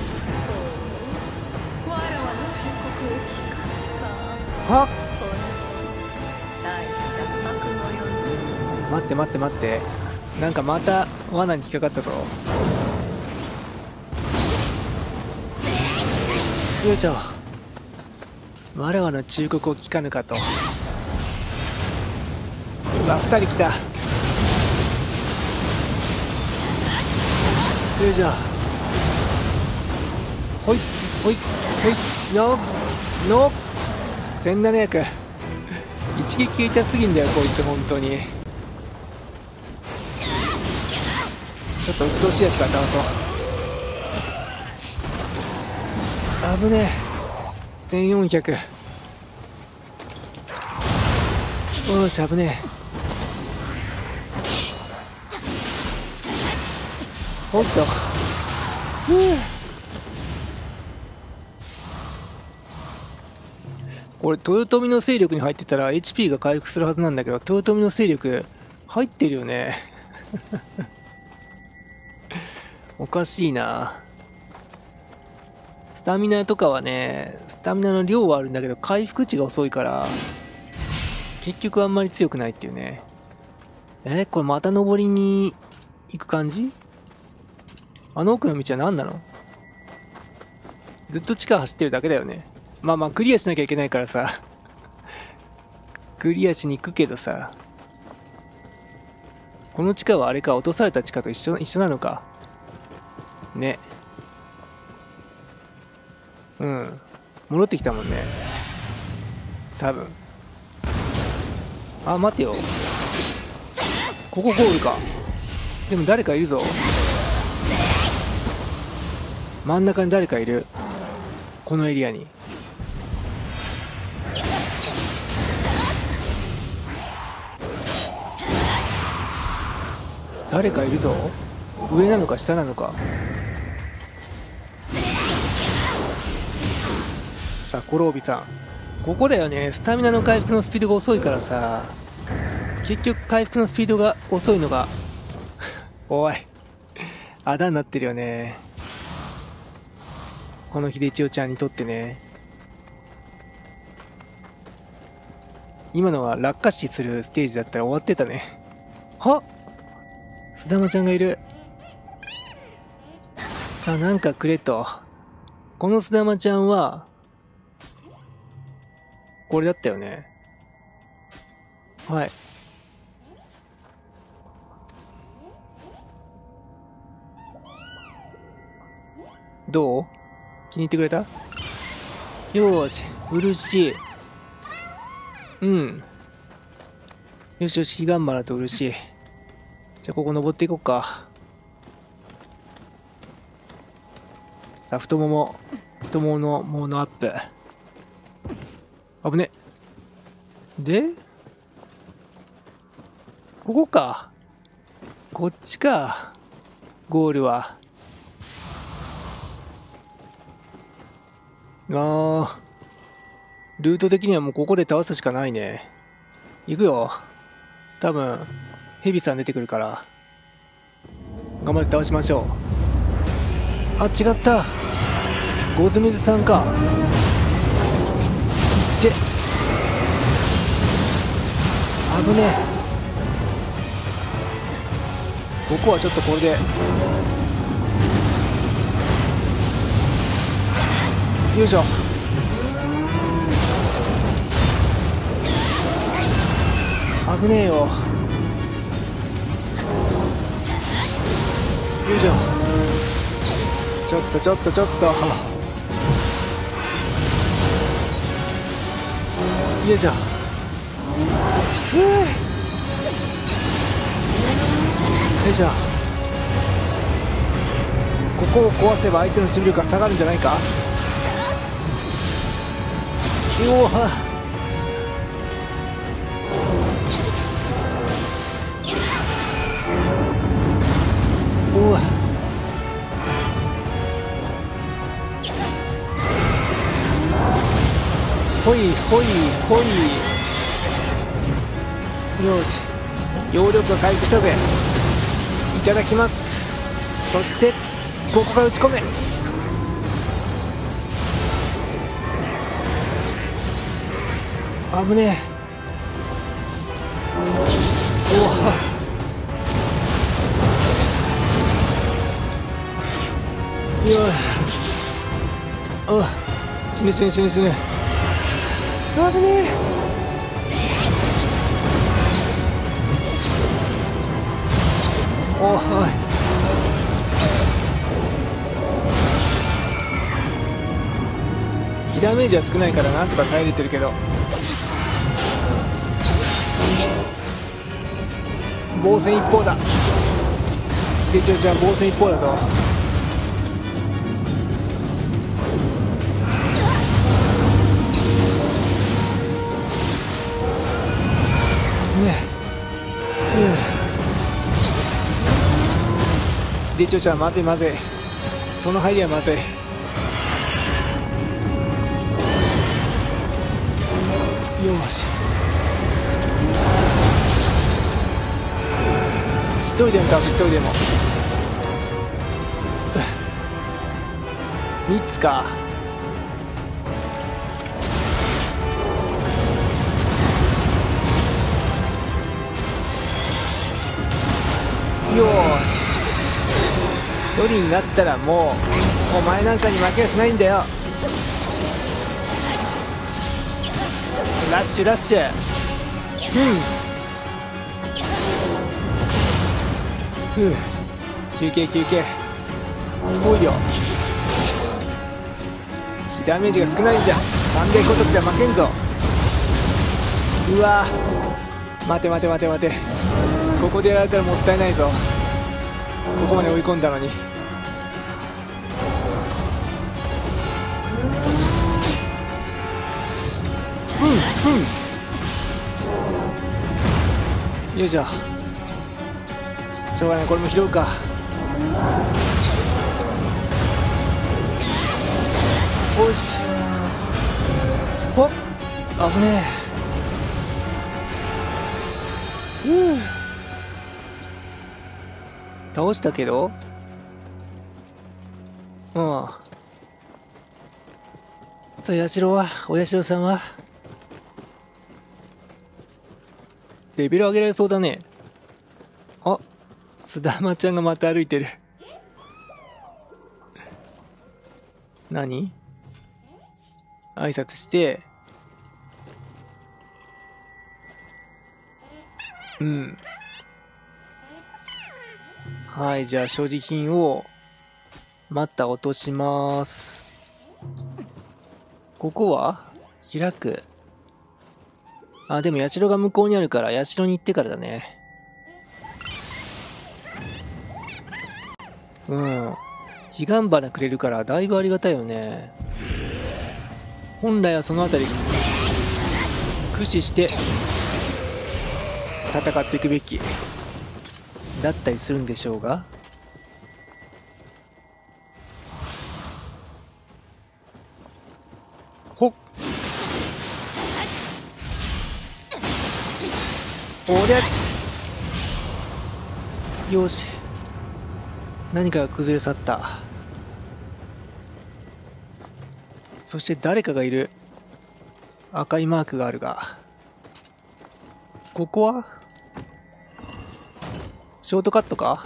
はっ。待って待って待って、なんかまた罠に引っかかったぞ。よいしょ。我々の忠告を聞かぬかと。うわ、ふたり来た。よいしょ。ほいほいほい。ののせんななひゃく。一撃が痛すぎんだよこいつ、本当に。ちょっと鬱陶しいやつから倒そう。危ねえ。せんよんひゃく。おーし、危ねえ。ほっと。ふう。これ豊臣の勢力に入ってたら エイチピー が回復するはずなんだけど、豊臣の勢力入ってるよね。おかしいな。スタミナとかはね、スタミナの量はあるんだけど回復値が遅いから結局あんまり強くないっていうね。えー、これまた登りに行く感じ？あの奥の道は何なの？ずっと地下走ってるだけだよね。まあまあクリアしなきゃいけないからさクリアしに行くけどさ、この地下はあれか、落とされた地下と一緒一緒なのかね。うん、戻ってきたもんね多分。あ、待てよ、ここゴールか。でも誰かいるぞ。真ん中に誰かいる、このエリアに。誰かいるぞ。上なのか下なのか。さあコロービさん、ここだよね。スタミナの回復のスピードが遅いからさ、結局回復のスピードが遅いのがおいあだになってるよね。 この秀千代ちゃんにとってね。今のは落下死するステージだったら終わってたね。はっ、すだまちゃんがいる。さあ、なんかくれと。このすだまちゃんはこれだったよね。はい。どう？気に入ってくれた？よーし、漆。うん。よしよし、彼岸花と漆。じゃあ、ここ登っていこうか。さあ、太もも。太もものものアップ。危ね。で、ここか。こっちか。ゴールは。あー、ルート的にはもうここで倒すしかないね。行くよ。多分ヘビさん出てくるから頑張って倒しましょう。あ、違った。ゴズミズさんか。いって、危ねえ。ここはちょっとこれでよいしょ。危ねえよ。よいしょ。ちょっとちょっとちょっとよいしょ。うえよいしょ。ここを壊せば相手の守備力が下がるんじゃないか。うおはうわ、ほいほいほい。よし、揚力が回復したぜ。いただきます。そしてここから打ち込め。危ねえ。おお、よし。あ、死ぬ死ぬ死ぬ死ぬ。危ねえ。おい、被ダメージは少ないからなんとか耐えれてるけど、防戦一方だ。秀千代ちゃん防戦一方だぞ。秀千代ちゃんまずいまずい。その入りはまずい。よし、一人でも倒す。一人でもみっつか。よーし、一人になったらもうお前なんかに負けはしないんだよ。ラッシュラッシュ。うん、ふう、休憩休憩。多いよ。被ダメージが少ないんじゃサンデー孤独じゃ負けんぞ。うわー、待て待て待て待て。ここでやられたらもったいないぞ。ここまで追い込んだのに。ふんふん。よいしょ。しょうがない、これも拾うか。おし、ほっ、危ねえ。うん、倒したけど、うん、 と、社は、お社さんは、レベル上げられそうだね。あ、須田まちゃんがまた歩いてる。何？挨拶して、うん。はい、じゃあ所持品を、また落とします。ここは開く。あ、でも社が向こうにあるから、社に行ってからだね。うん。彼岸花くれるから、だいぶありがたいよね。本来はそのあたり、駆使して、戦っていくべき、だったりするんでしょうが。ほっ。おりゃ。よし。何かが崩れ去った。そして誰かがいる。赤いマークがあるが。ここはショートカットか。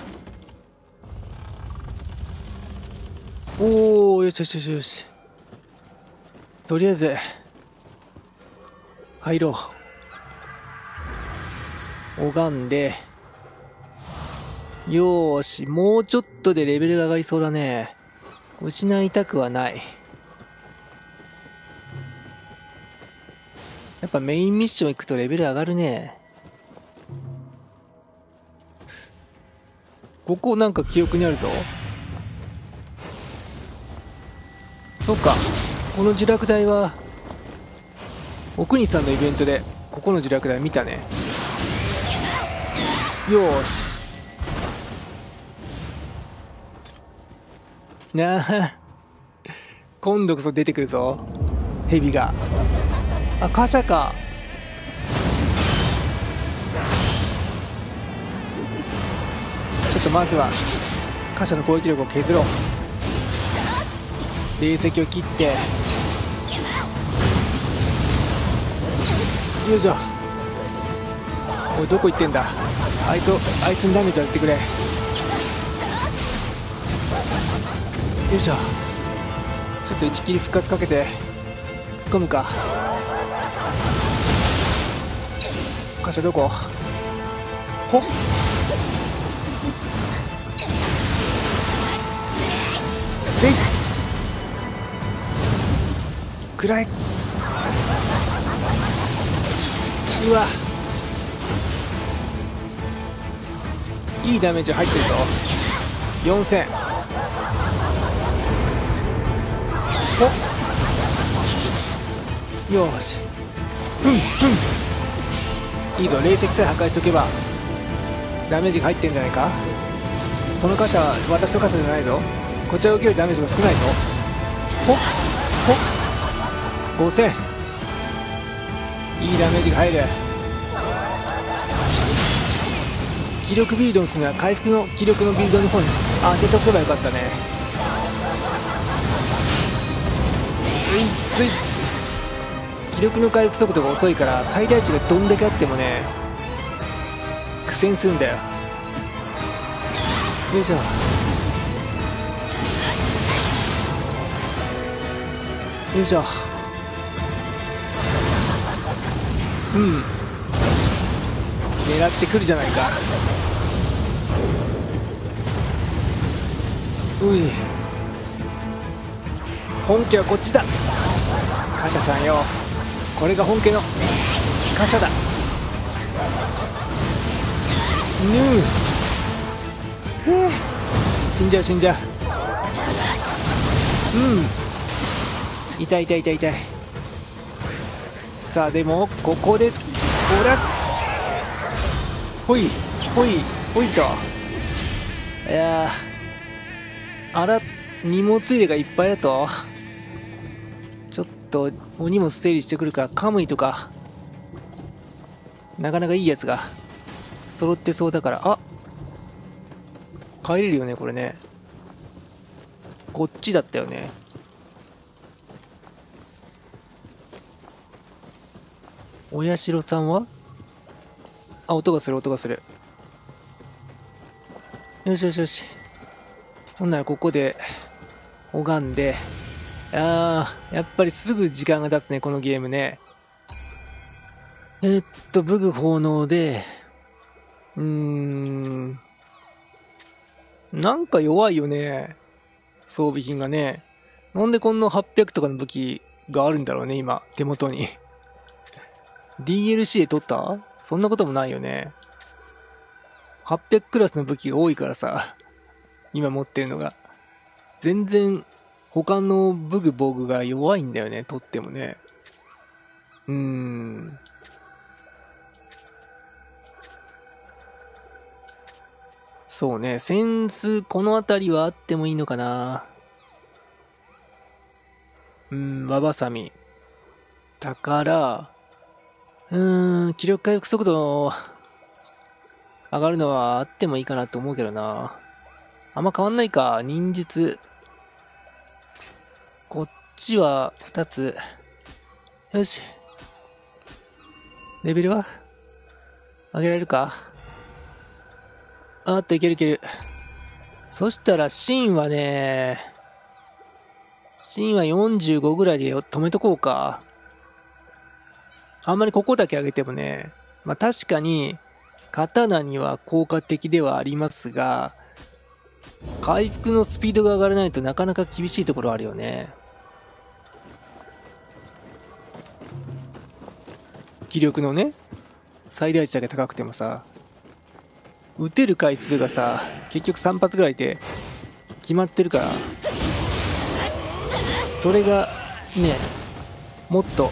おお、よしよしよしよし。とりあえず入ろう。拝んで、よーし、もうちょっとでレベルが上がりそうだね。失いたくはない。やっぱメインミッション行くとレベル上がるね。ここなんか記憶にあるぞ。そっか、この呪落台は奥西さんのイベントでここの呪落台見たね。よーし。なあ、今度こそ出てくるぞ、ヘビが。あ、貨車か。ちょっとまずは貨車の攻撃力を削ろう。霊石を切って、よいしょ。おい、どこ行ってんだ。あいつをあいつにダメージをやってくれ。よいしょ。ちょっと一切り復活かけて突っ込むか。貨車どこ？ほっ。せい。暗い。うわ、いいダメージ入ってるぞ。よんせん。ほっ。よーし。うんうん、いいぞ。霊石さえ破壊しておけばダメージが入ってんじゃないか。その貨車は私の貨車じゃないぞ。こちらを受けるダメージも少ないぞ。ほっほっ。ごせん。いいダメージが入る。気力ビルドにするのは回復の気力のビルドの方に当てとけばよかったね。ついつい気力の回復速度が遅いから、最大値がどんだけあってもね苦戦するんだよ。よいしょ。よいしょ。うん、狙ってくるじゃないか。うい、本家はこっちだ。貨車さんよ、これが本家の貨車だ。ぬう、死んじゃう死んじゃう。うん、痛い痛い痛い痛い。さあでもここでほらほいほいほいと。いやー、あら、荷物入れがいっぱいだと。ちょっとお荷物整理してくるか。カムイとかなかなかいいやつが揃ってそうだから。あ、帰れるよねこれね。こっちだったよね。 お社さんは、あ、音がする音がする。よしよしよし。ほんならここで拝んで、あー、やっぱりすぐ時間が経つね、このゲームね。えー、っと、武具奉納で、うーん、なんか弱いよね。装備品がね。なんでこんなはっぴゃくとかの武器があるんだろうね、今、手元に。ディーエルシー で取った？そんなこともないよね。はっぴゃくクラスの武器が多いからさ、今持ってるのが。全然、他の武具防具が弱いんだよね、取ってもね。うーん。そうね、センス、この辺りはあってもいいのかな。うーん、輪ばさみ。宝。うーん、気力回復速度、上がるのはあってもいいかなと思うけどな。あんま変わんないか、忍術。こっちはふたつ。よし。レベルは上げられるか？あーっといけるいける。そしたら、芯はね、芯はよんじゅうごぐらいで止めとこうか。あんまりここだけ上げてもね、まあ確かに、刀には効果的ではありますが、回復のスピードが上がらないとなかなか厳しいところあるよね。気力のね、最大値だけ高くてもさ、撃てる回数がさ、結局さん発ぐらいで決まってるから、それがね、もっと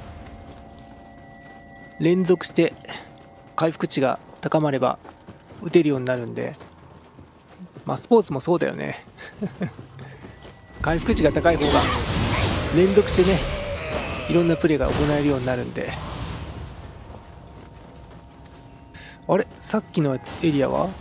連続して回復値が高まれば撃てるようになるんで、まあスポーツもそうだよね。回復値が高い方が連続してね、いろんなプレーが行えるようになるんで。あれ、さっきのエリアは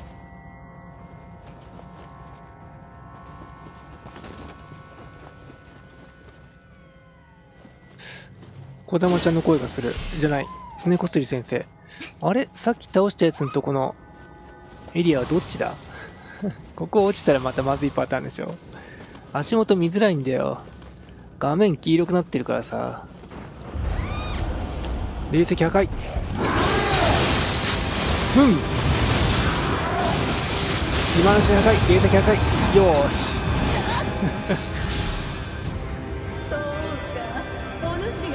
児玉ちゃんの声がする。じゃない、スネコスリ先生。あれ、さっき倒したやつのとこのエリアはどっちだ？ここ落ちたらまたまずいパターンでしょ。足元見づらいんだよ。画面黄色くなってるからさ。霊石破壊。うん。今のうちに破壊、霊石破壊。よーし。 そうか、お主が太閤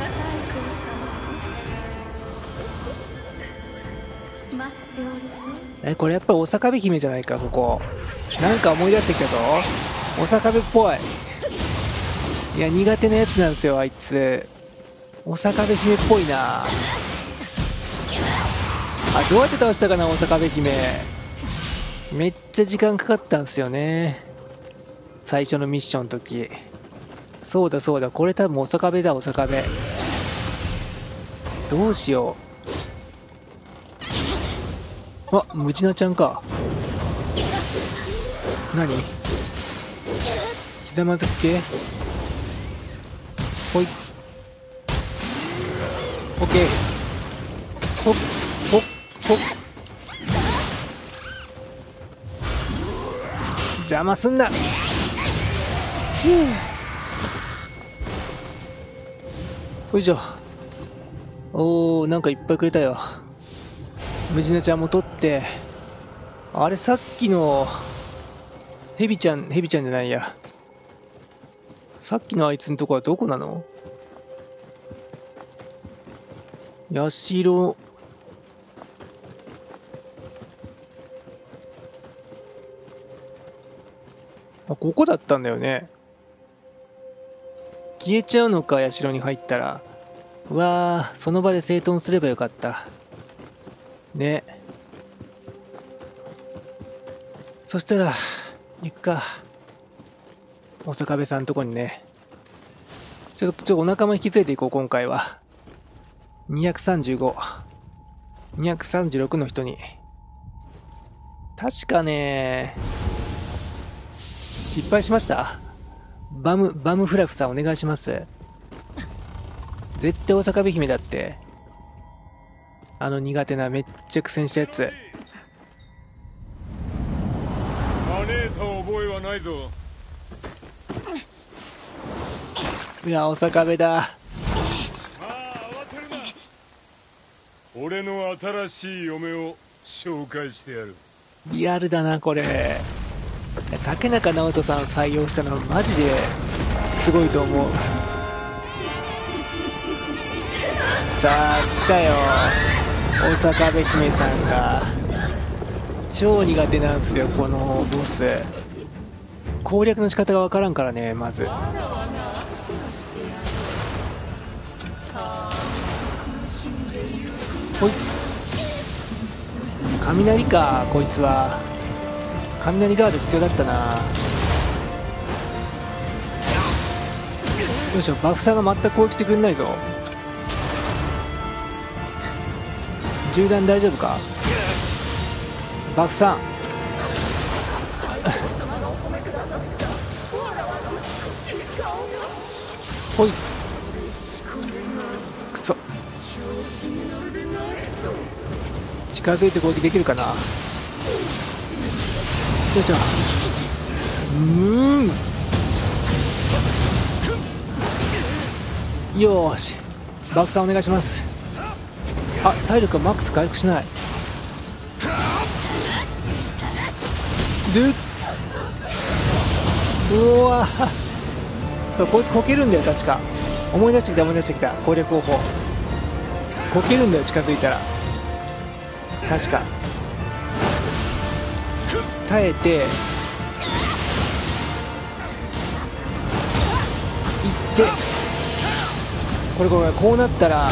様。待っておるぞ。 え、これやっぱりお坂部姫じゃないか、ここ。なんか思い出してきたぞ。お坂部っぽい。いや、苦手なやつなんですよ、あいつ。お坂部姫っぽいな。あ、どうやって倒したかな、お坂部姫。めっちゃ時間かかったんですよね。最初のミッションの時。そうだそうだ、これ多分お坂部だ、お坂部。どうしよう。あ、ムジナちゃんか。何？ひざまずき系？ほい。オッケー。ほっ、ほっ、ほっ。邪魔すんな。ふぅ。ほいしょ。おー、なんかいっぱいくれたよ。ムジナちゃんも取って。あれ、さっきのヘビちゃん、ヘビちゃんじゃないや。さっきのあいつのとこはどこなの？ヤシロ。あ、ここだったんだよね。消えちゃうのか、ヤシロに入ったら。うわー、その場で整頓すればよかった。ね。そしたら、行くか。お坂部さんとこにね。ちょっと、ちょっとお仲間引き連れていこう、今回は。にひゃくさんじゅうご。にひゃくさんじゅうろくの人に。確かね、失敗しました？バム、バムフラフさんお願いします。絶対お坂部姫だって。 あの苦手なめっちゃ苦戦したやつ。 マネータ覚えはないぞ。 いや、お坂部だ。 まあ慌てるな。俺の新しい嫁を紹介してやる。 リアルだなこれ。竹中直人さん採用したのマジですごいと思う。さあ来たよ、大阪部姫さんが。超苦手なんですよこのボス。攻略の仕方がわからんからね。まずほい、雷かこいつは。雷ガード必要だったな。よいしょ、バフさが全く攻撃してくんないぞ。銃弾大丈夫か。バフさんほい、くそ、近づいて攻撃できるかな。よいしょ、うん、よーし、バクさんお願いします。あ、体力がマックス回復しない。で、うわー、そう、こいつこけるんだよ確か。思い出してきた思い出してきた攻略方法。こけるんだよ近づいたら確か。耐えていってこれこれこうなったら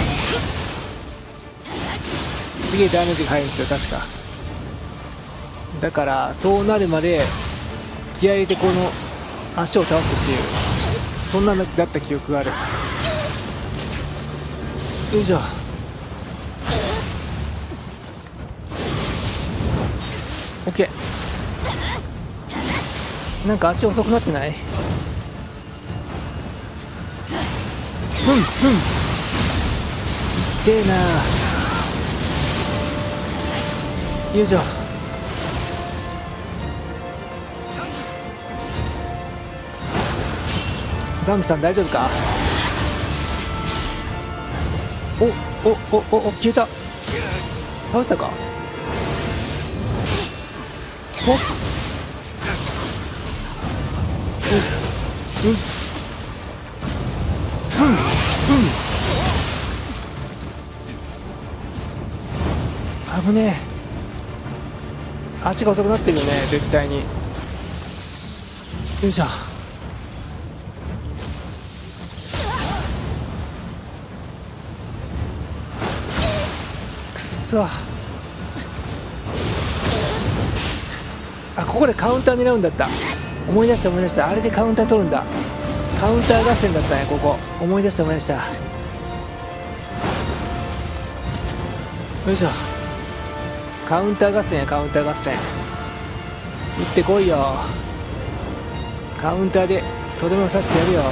すげえダメージが入るんですよ確か。だからそうなるまで気合い入れてこの足を倒すっていう、そんなのだった記憶がある。よいしょ、オッケー。なんか足遅くなってない？ふんふん、いってえな。よいしょ、バムさん大丈夫か。おおおおお、消えた。倒したか。おっ、うんうんうんうん、危ねえ。足が遅くなってるよね絶対に。よいしょ、くそ。あ、ここでカウンター狙うんだった。思い出した思い出した、あれでカウンター取るんだ。カウンター合戦だったねここ。思い出した思い出した。よいしょ、カウンター合戦やカウンター合戦。打ってこいよ。カウンターでとどめを刺してやるよ。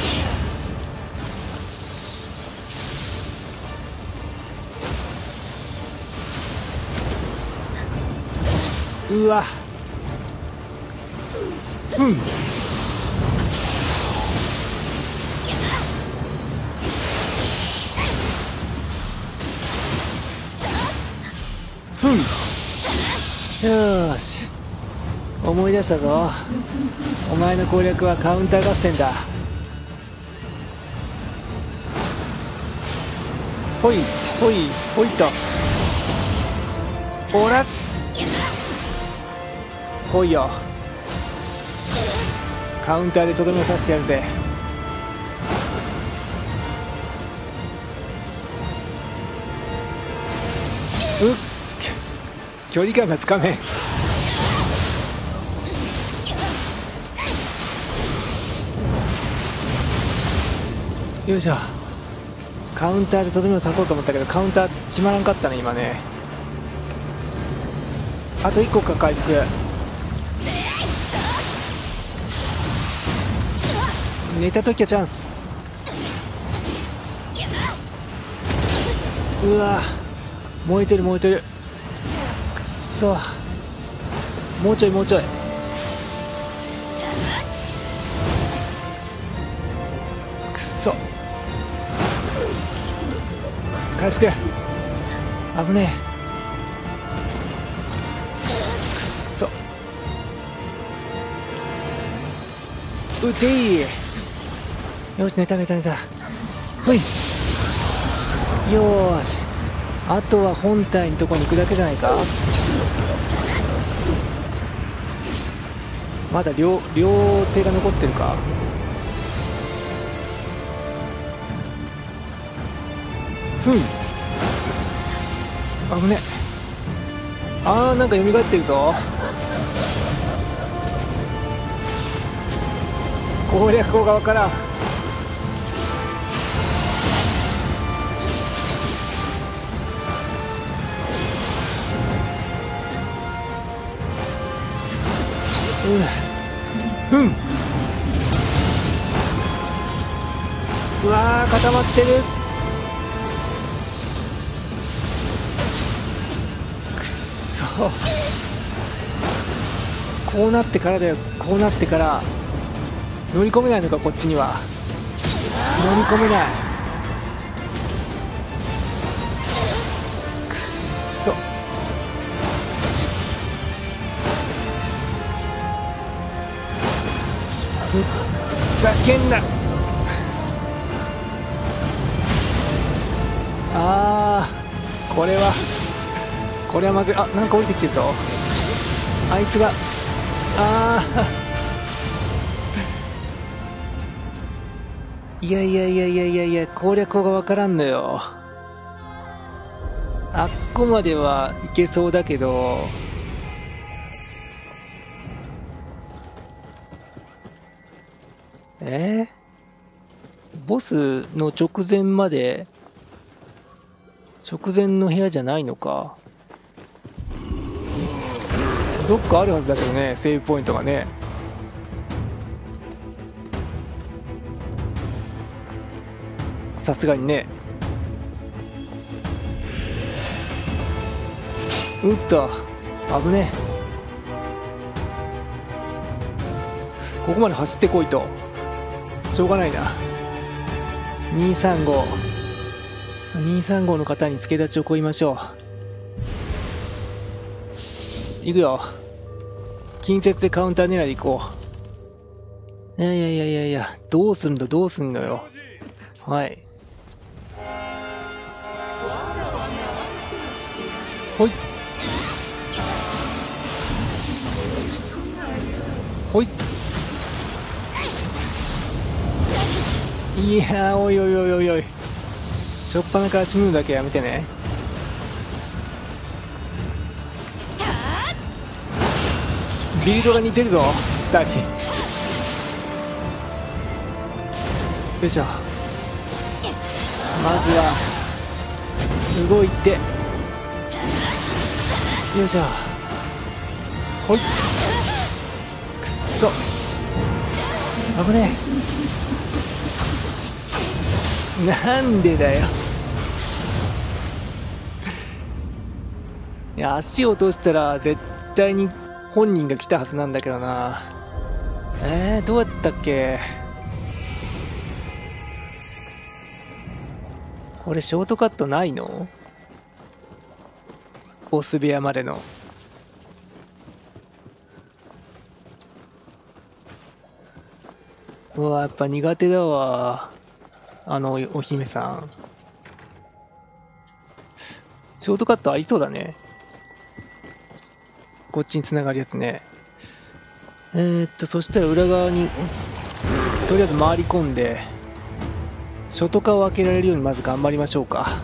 うわ、うん、ふん、よーし、思い出したぞ。お前の攻略はカウンター合戦だ。ほいほいほいと、おら来いよ。カウンターでとどめを刺してやるぜ。うっ、距離感がつかめん。よいしょ、カウンターでとどめを刺そうと思ったけどカウンター決まらんかったね今ね。あといっこか回復。寝た時はチャンス。うわ、 燃えてる燃えてる。くっそ、もうちょいもうちょい。くっそ、回復。危ねえ。うてい。よし、寝た寝た寝た。ほい。よーし、あとは本体のとこに行くだけじゃないか。まだ 両, 両手が残ってるか。ふん、危ね。あー、なんか蘇ってるぞ。攻略法がわからん。うん、うん、うわー、固まってる。くっそ、こうなってからだよ。こうなってから乗り込めないのか、こっちには。乗り込めない。くっそ、ふざけんな。あー、これはこれはまずい。あ、なんか降りてきてるぞ。あいつが。あーいやいやいやいやいやいや、攻略法がわからんのよ。あっこまではいけそうだけど、えー、ボスの直前まで、直前の部屋じゃないのか。どっかあるはずだけどね、セーブポイントがね。さすがにね。うっと、危ね。ここまで走ってこいと。しょうがないな。にさんご。にさんごの方に助太刀をこいましょう。いくよ。近接でカウンター狙いでいこう。いやいやいやいやいや、どうすんのどうすんのよ。はい。ほいほい。いやー、おいおいおいおいおい、しょっぱなから死ぬだけやめてね。ビルドが似てるぞふたり。よいしょ。まずは動いて、よいしょ。ほい。くっそ、危ねえ。なんでだよ。いや、足を落としたら絶対に本人が来たはずなんだけどな。えー、どうやったっけ。これショートカットないの？ボス部屋までの。うわ、やっぱ苦手だわ、あのお姫さん。ショートカットありそうだね。こっちに繋がるやつね。えー、っとそしたら裏側にとりあえず回り込んで外側を開けられるようにまず頑張りましょうか。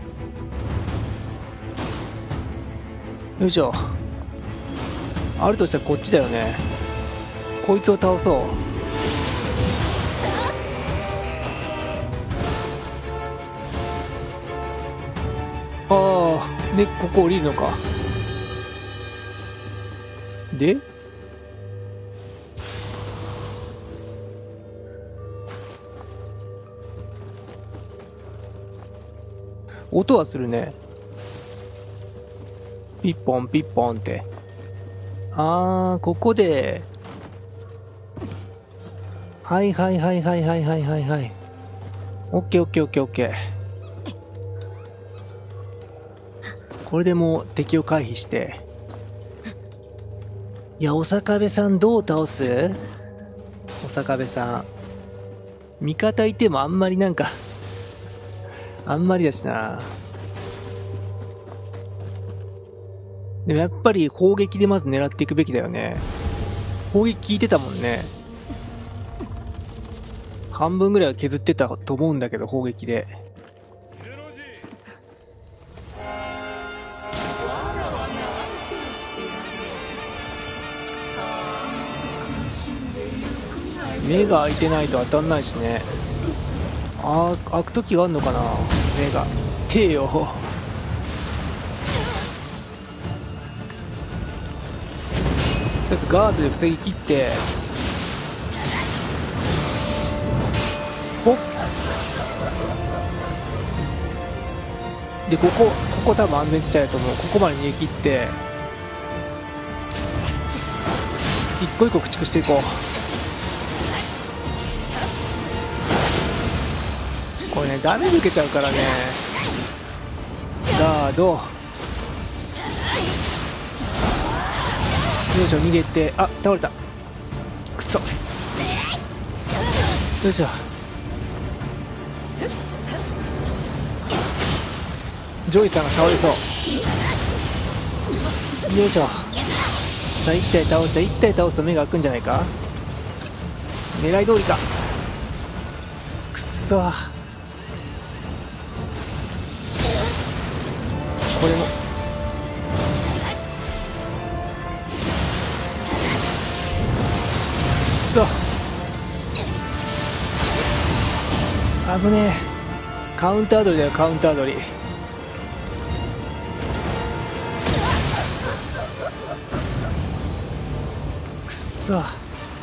よいしょ。あるとしたらこっちだよね。こいつを倒そう。ああ、でここ降りるのか。で音はするね。 ピッポンピッポンって。あー、ここで。はいはいはいはいはいはいはいはい。オッケーオッケーオッケーオッケー。これでもう敵を回避して。いや、お坂部さんどう倒す？お坂部さん。味方いてもあんまりなんか、あんまりだしな。でもやっぱり砲撃でまず狙っていくべきだよね。砲撃効いてたもんね。半分ぐらいは削ってたと思うんだけど、砲撃で。目が開いてないと当たんないしね。あー、開く時があるのかな、目が。てえよ。とりあえずガードで防ぎ切って、ほっで、ここここ多分安全地帯だと思う。ここまで逃げ切って一個一個駆逐していこう。これね、ダメージ受けちゃうからね。ガード、よいしょ、逃げて、あ、倒れた。くそ、よいしょ。ジョイさんが倒れそう。よいしょ。さあいち体倒した。いち体倒すと目が開くんじゃないか。狙い通りか。くそ、これもくそ、危ねえ。カウンター取りだよ、カウンター取り。くそ、よ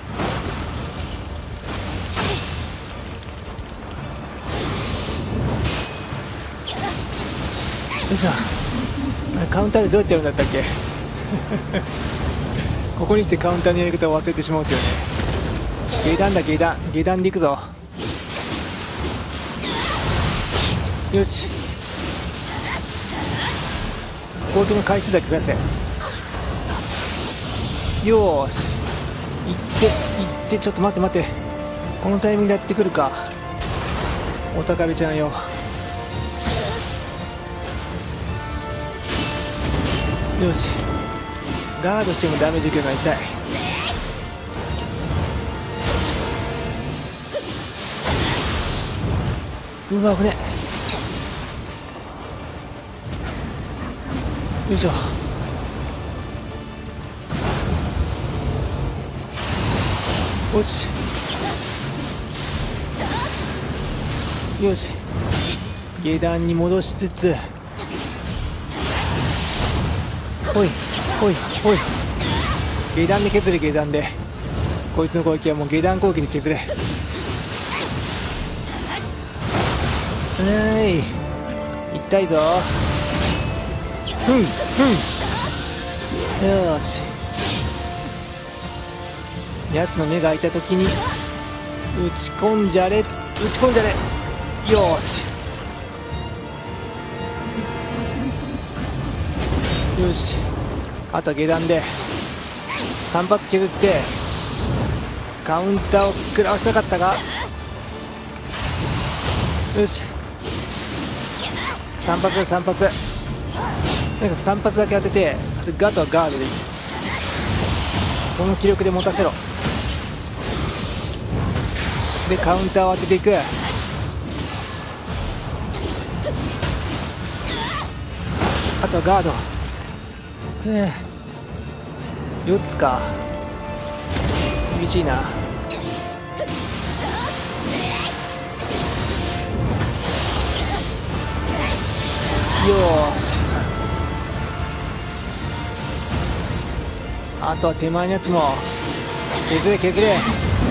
いしょ。カウンターでどうやってやるんだったっけ。ここに来てカウンターのやり方を忘れてしまうっていうね。下段だ、下段、下段でいくぞ。よし、攻撃の回数だけ増やせ。よーし、行って行って、ちょっと待って待って、このタイミングでやってくるか、お坂部ちゃんよ。よし、ガードしてもダメージ受けるのは痛い。うわ、危ねえ。よいしょ。よしよし、下段に戻しつつ、おいおいおい、下段で削れ、下段で。こいつの攻撃はもう下段攻撃で削れ。はい、痛いぞ。ふんふん、よし。やつの目が開いた時に打ち込んじゃれ、打ち込んじゃれ。よしよし、あとは下段でさん発削ってカウンターを食らわしたかったが、よし、さん発でさん発、とにかくさん発だけ当てて、ガとはガードでいい。その気力で持たせろ。でカウンターを当てていく。あとはガード。ええ、よっつか、厳しいな。よーし、あとは手前のやつも削れ削れ。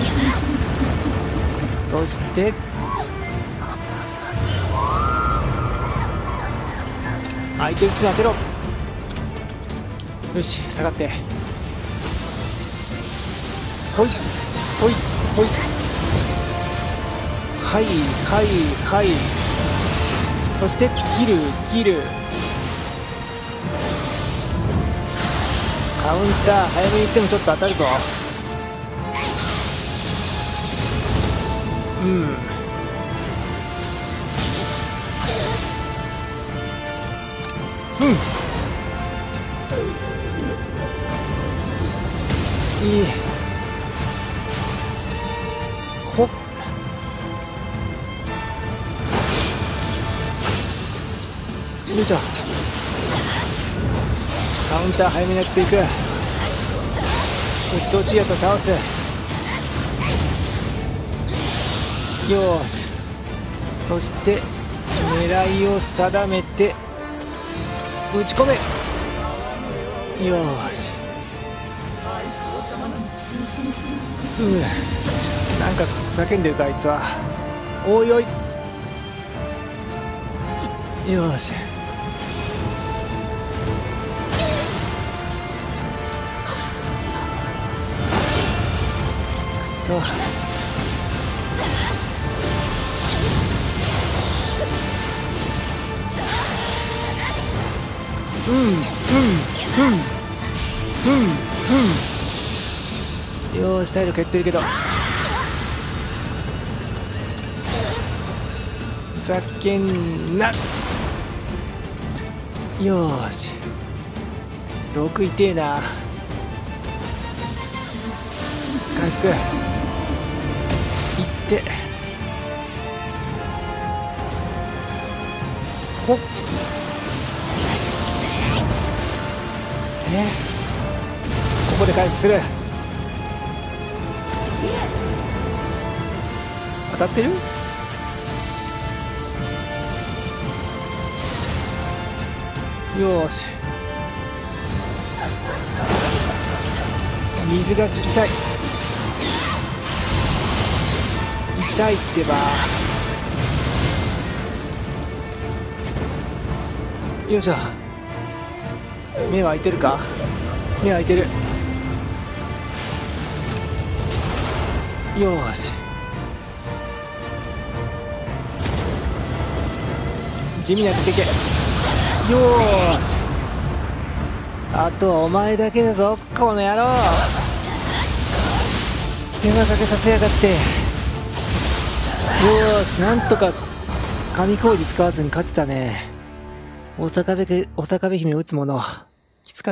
そして相手打ち当てろ。 よし、下がって。ほいほいほい。はいはいはい。そして切る切る。カウンター早めに行ってもちょっと当たるぞ。うん。うん。いい。ほっ。よいしょ。カウンター早めにやっていく。うっとうしいやつを倒す。よーし。そして狙いを定めて打ち込め。よーし。うん、なんか叫んでるぞあいつは。おいおい。よーし。くそ。うんうんうんうんうん。よーし、体力減ってるけど。ふざけんな。よーし。毒痛えな。回復いってほっ。えここで回復する。当たってる？よーし。水が痛い痛いってば。よいしょ。目は開いてるか？目は開いてる。よーし。地味にやっていけ。よーし。あとはお前だけだぞこの野郎。手間かけさせやがって。よーし、なんとか神工事使わずに勝てたね。お坂部お坂部姫を撃つものきつかった。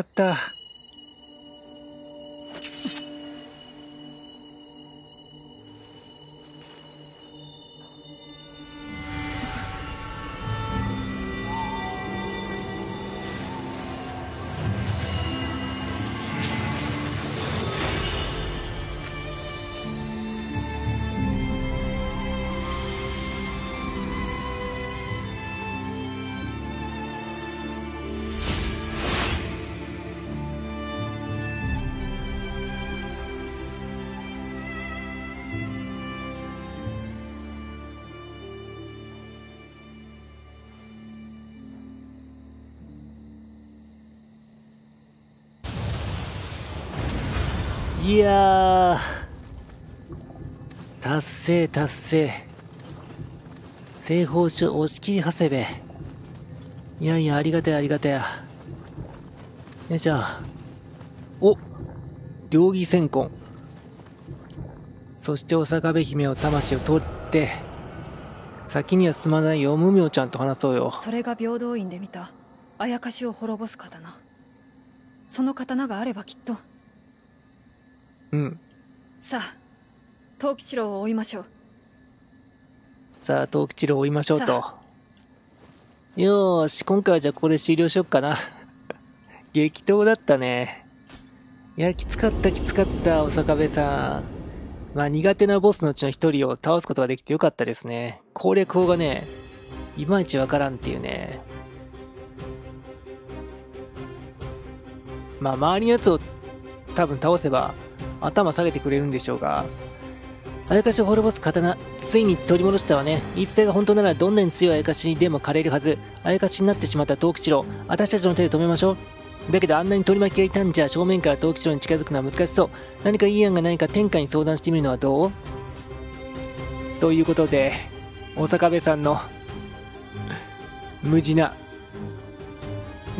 いやー、達成達成。西方書押し切り長谷部。いやいや、ありがたいありがたい。よいしょ。お、両義戦魂。そしてお坂部姫を魂を取って、先には進まないよ、無名ちゃんと話そうよ。 それが平等院で見たあやかしを滅ぼす刀。その刀があればきっと。 うん。 さあ、藤吉郎を追いましょう。 さあ、藤吉郎を追いましょうと。よーし、今回はじゃあここで終了しよっかな。激闘だったね。いや、きつかったきつかった、お坂部さん。まあ、苦手なボスのうちの一人を倒すことができてよかったですね。攻略法がね、いまいちわからんっていうね。まあ、周りのやつを多分倒せば、頭下げてくれるんでしょうが、あやかしを滅ぼす刀、ついに取り戻したわね。言い伝えが本当ならどんなに強いあやかしでも枯れるはず。あやかしになってしまった藤吉郎、私たちの手で止めましょう。 だけどあんなに取り巻きがいたんじゃ正面から陶器城に近づくのは難しそう。何かいい案がないか天下に相談してみるのはどう？ということで、大阪部さんの無事な。うん。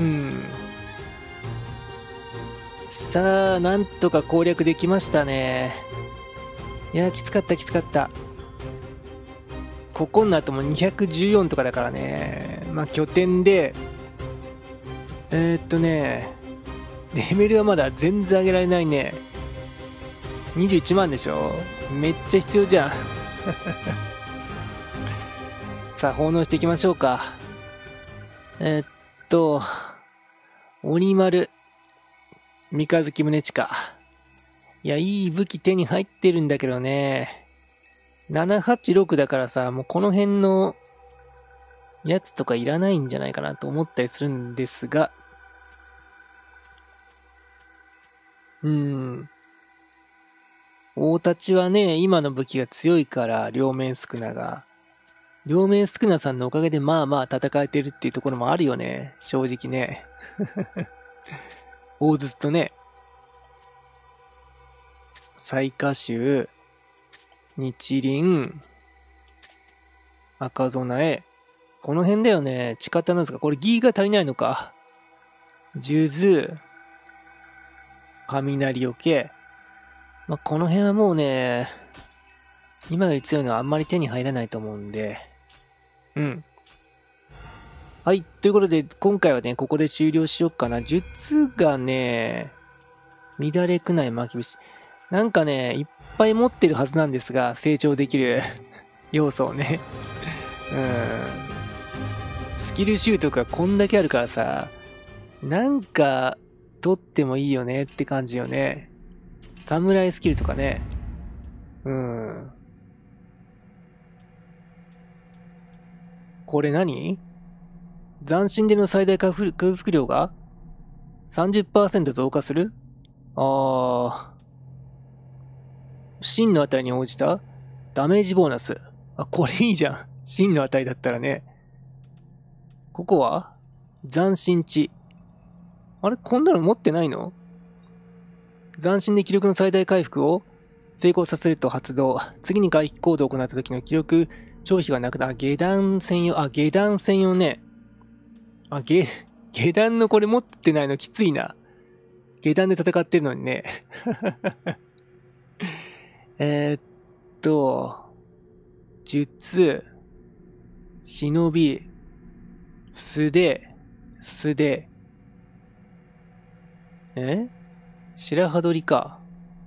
さあ、なんとか攻略できましたね。いや、きつかったきつかった。ここになるともうにひゃくじゅうよんとかだからね。まあ拠点で、えー、っとね、レベルはまだ全然上げられないね。にじゅういちまんでしょ？めっちゃ必要じゃん。さあ、奉納していきましょうか。えー、っと、鬼丸、三日月宗近。いや、いい武器手に入ってるんだけどね。ななはちろくだからさ、もうこの辺のやつとかいらないんじゃないかなと思ったりするんですが。うーん。大太刀はね、今の武器が強いから、両面スクナが。両面スクナさんのおかげでまあまあ戦えてるっていうところもあるよね。正直ね。大筒とね。最下衆、日輪、赤備え。この辺だよね。地方なんですか。これギーが足りないのか。数珠、雷よけ。まあ、この辺はもうね、今より強いのはあんまり手に入らないと思うんで。うん。はい。ということで、今回はね、ここで終了しよっかな。術がね、乱れくない巻き節。なんかね、いっぱい持ってるはずなんですが、成長できる要素をね。うん。スキル習得がこんだけあるからさ、なんか、取ってもいいよねって感じよね。サムライスキルとかね。うん。これ何？斬新での最大回復量が さんじゅっパーセント 増加する？あー。真の値に応じたダメージボーナス。あ、これいいじゃん。真の値だったらね。ここは斬新値。あれこんなの持ってないの？斬新で気力の最大回復を成功させると発動。次に回避行動を行った時の気力消費がなくなる。下段専用。あ、下段専用ね。あ、下、下段のこれ持ってないのきついな。下段で戦ってるのにね。えーっと、術、忍び、素手、素手。え？白羽取りか。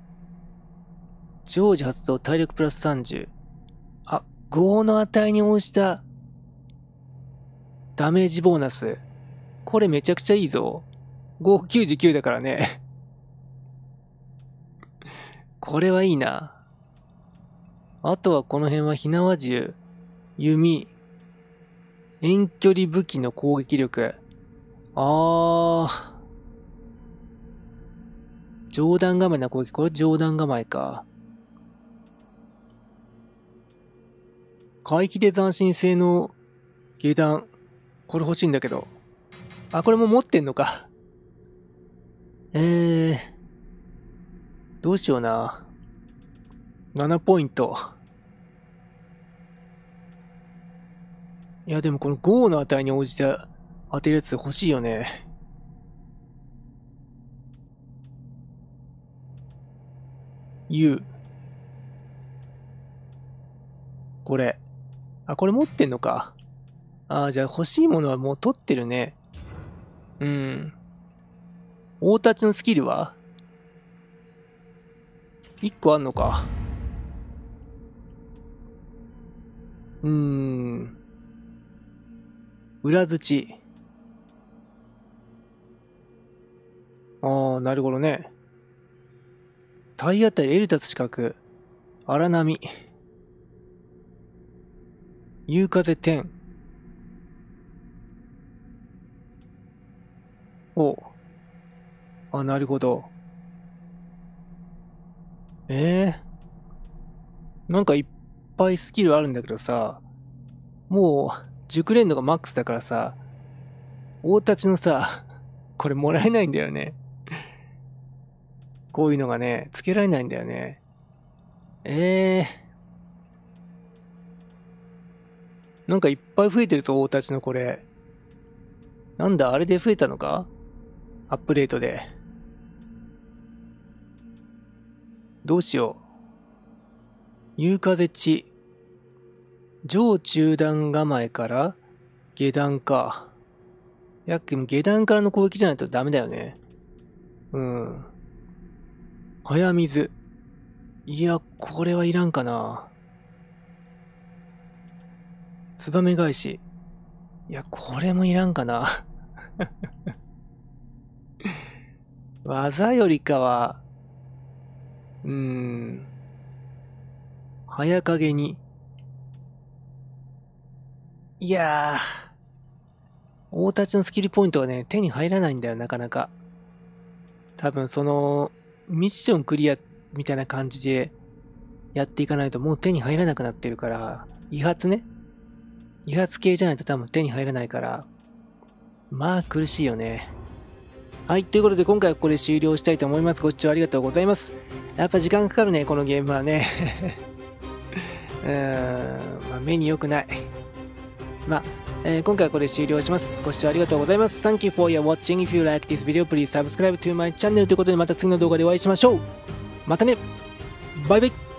常時発動体力プラスさんじゅう。あ、ごの値に応じたダメージボーナス。これめちゃくちゃいいぞ。ご、きゅうじゅうきゅうだからね。これはいいな。あとはこの辺は火縄銃、弓、遠距離武器の攻撃力。あー。上段構えな攻撃。これ上段構えか。回避で斬新性の下段。これ欲しいんだけど。あ、これも持ってんのか。えー。どうしような。ななポイント。いや、でもこのごの値に応じて当てるやつ欲しいよね。U。これ。あ、これ持ってんのか。ああ、じゃあ欲しいものはもう取ってるね。うん。大太刀のスキルはいっこあんのか。うーん。裏槌。ああ、なるほどね。体当たりエルタス資格。荒波。夕風天。おう。あ、なるほど。ええー。なんかいっぱいスキルあるんだけどさ、もう、熟練度がマックスだからさ、大太刀のさ、 これもらえないんだよね。こういうのがね、つけられないんだよね。えー。なんかいっぱい増えてるぞ、大たちのこれ。なんだ、あれで増えたのか？アップデートで。どうしよう。夕風地。上中段構えから下段か。いや、でも下段からの攻撃じゃないとダメだよね。うん。早水。いや、これはいらんかな。ツバメ返し。いや、これもいらんかな。技よりかは、うーん。早影に。いやー。大立ちのスキルポイントがね、手に入らないんだよ、なかなか。多分その、ミッションクリアみたいな感じでやっていかないともう手に入らなくなってるから、威発ね。威発系じゃないと多分手に入らないから、まあ苦しいよね。はい、ということで今回はここで終了したいと思います。ご視聴ありがとうございます。やっぱ時間かかるね、このゲームはね。うーん、まあ目に良くない。まあ、えー、今回はこれで終了します。ご視聴ありがとうございます。Thank you for your watching. If you like this video, please subscribe to my channel. ということでまた次の動画でお会いしましょう。またね。バイバイ。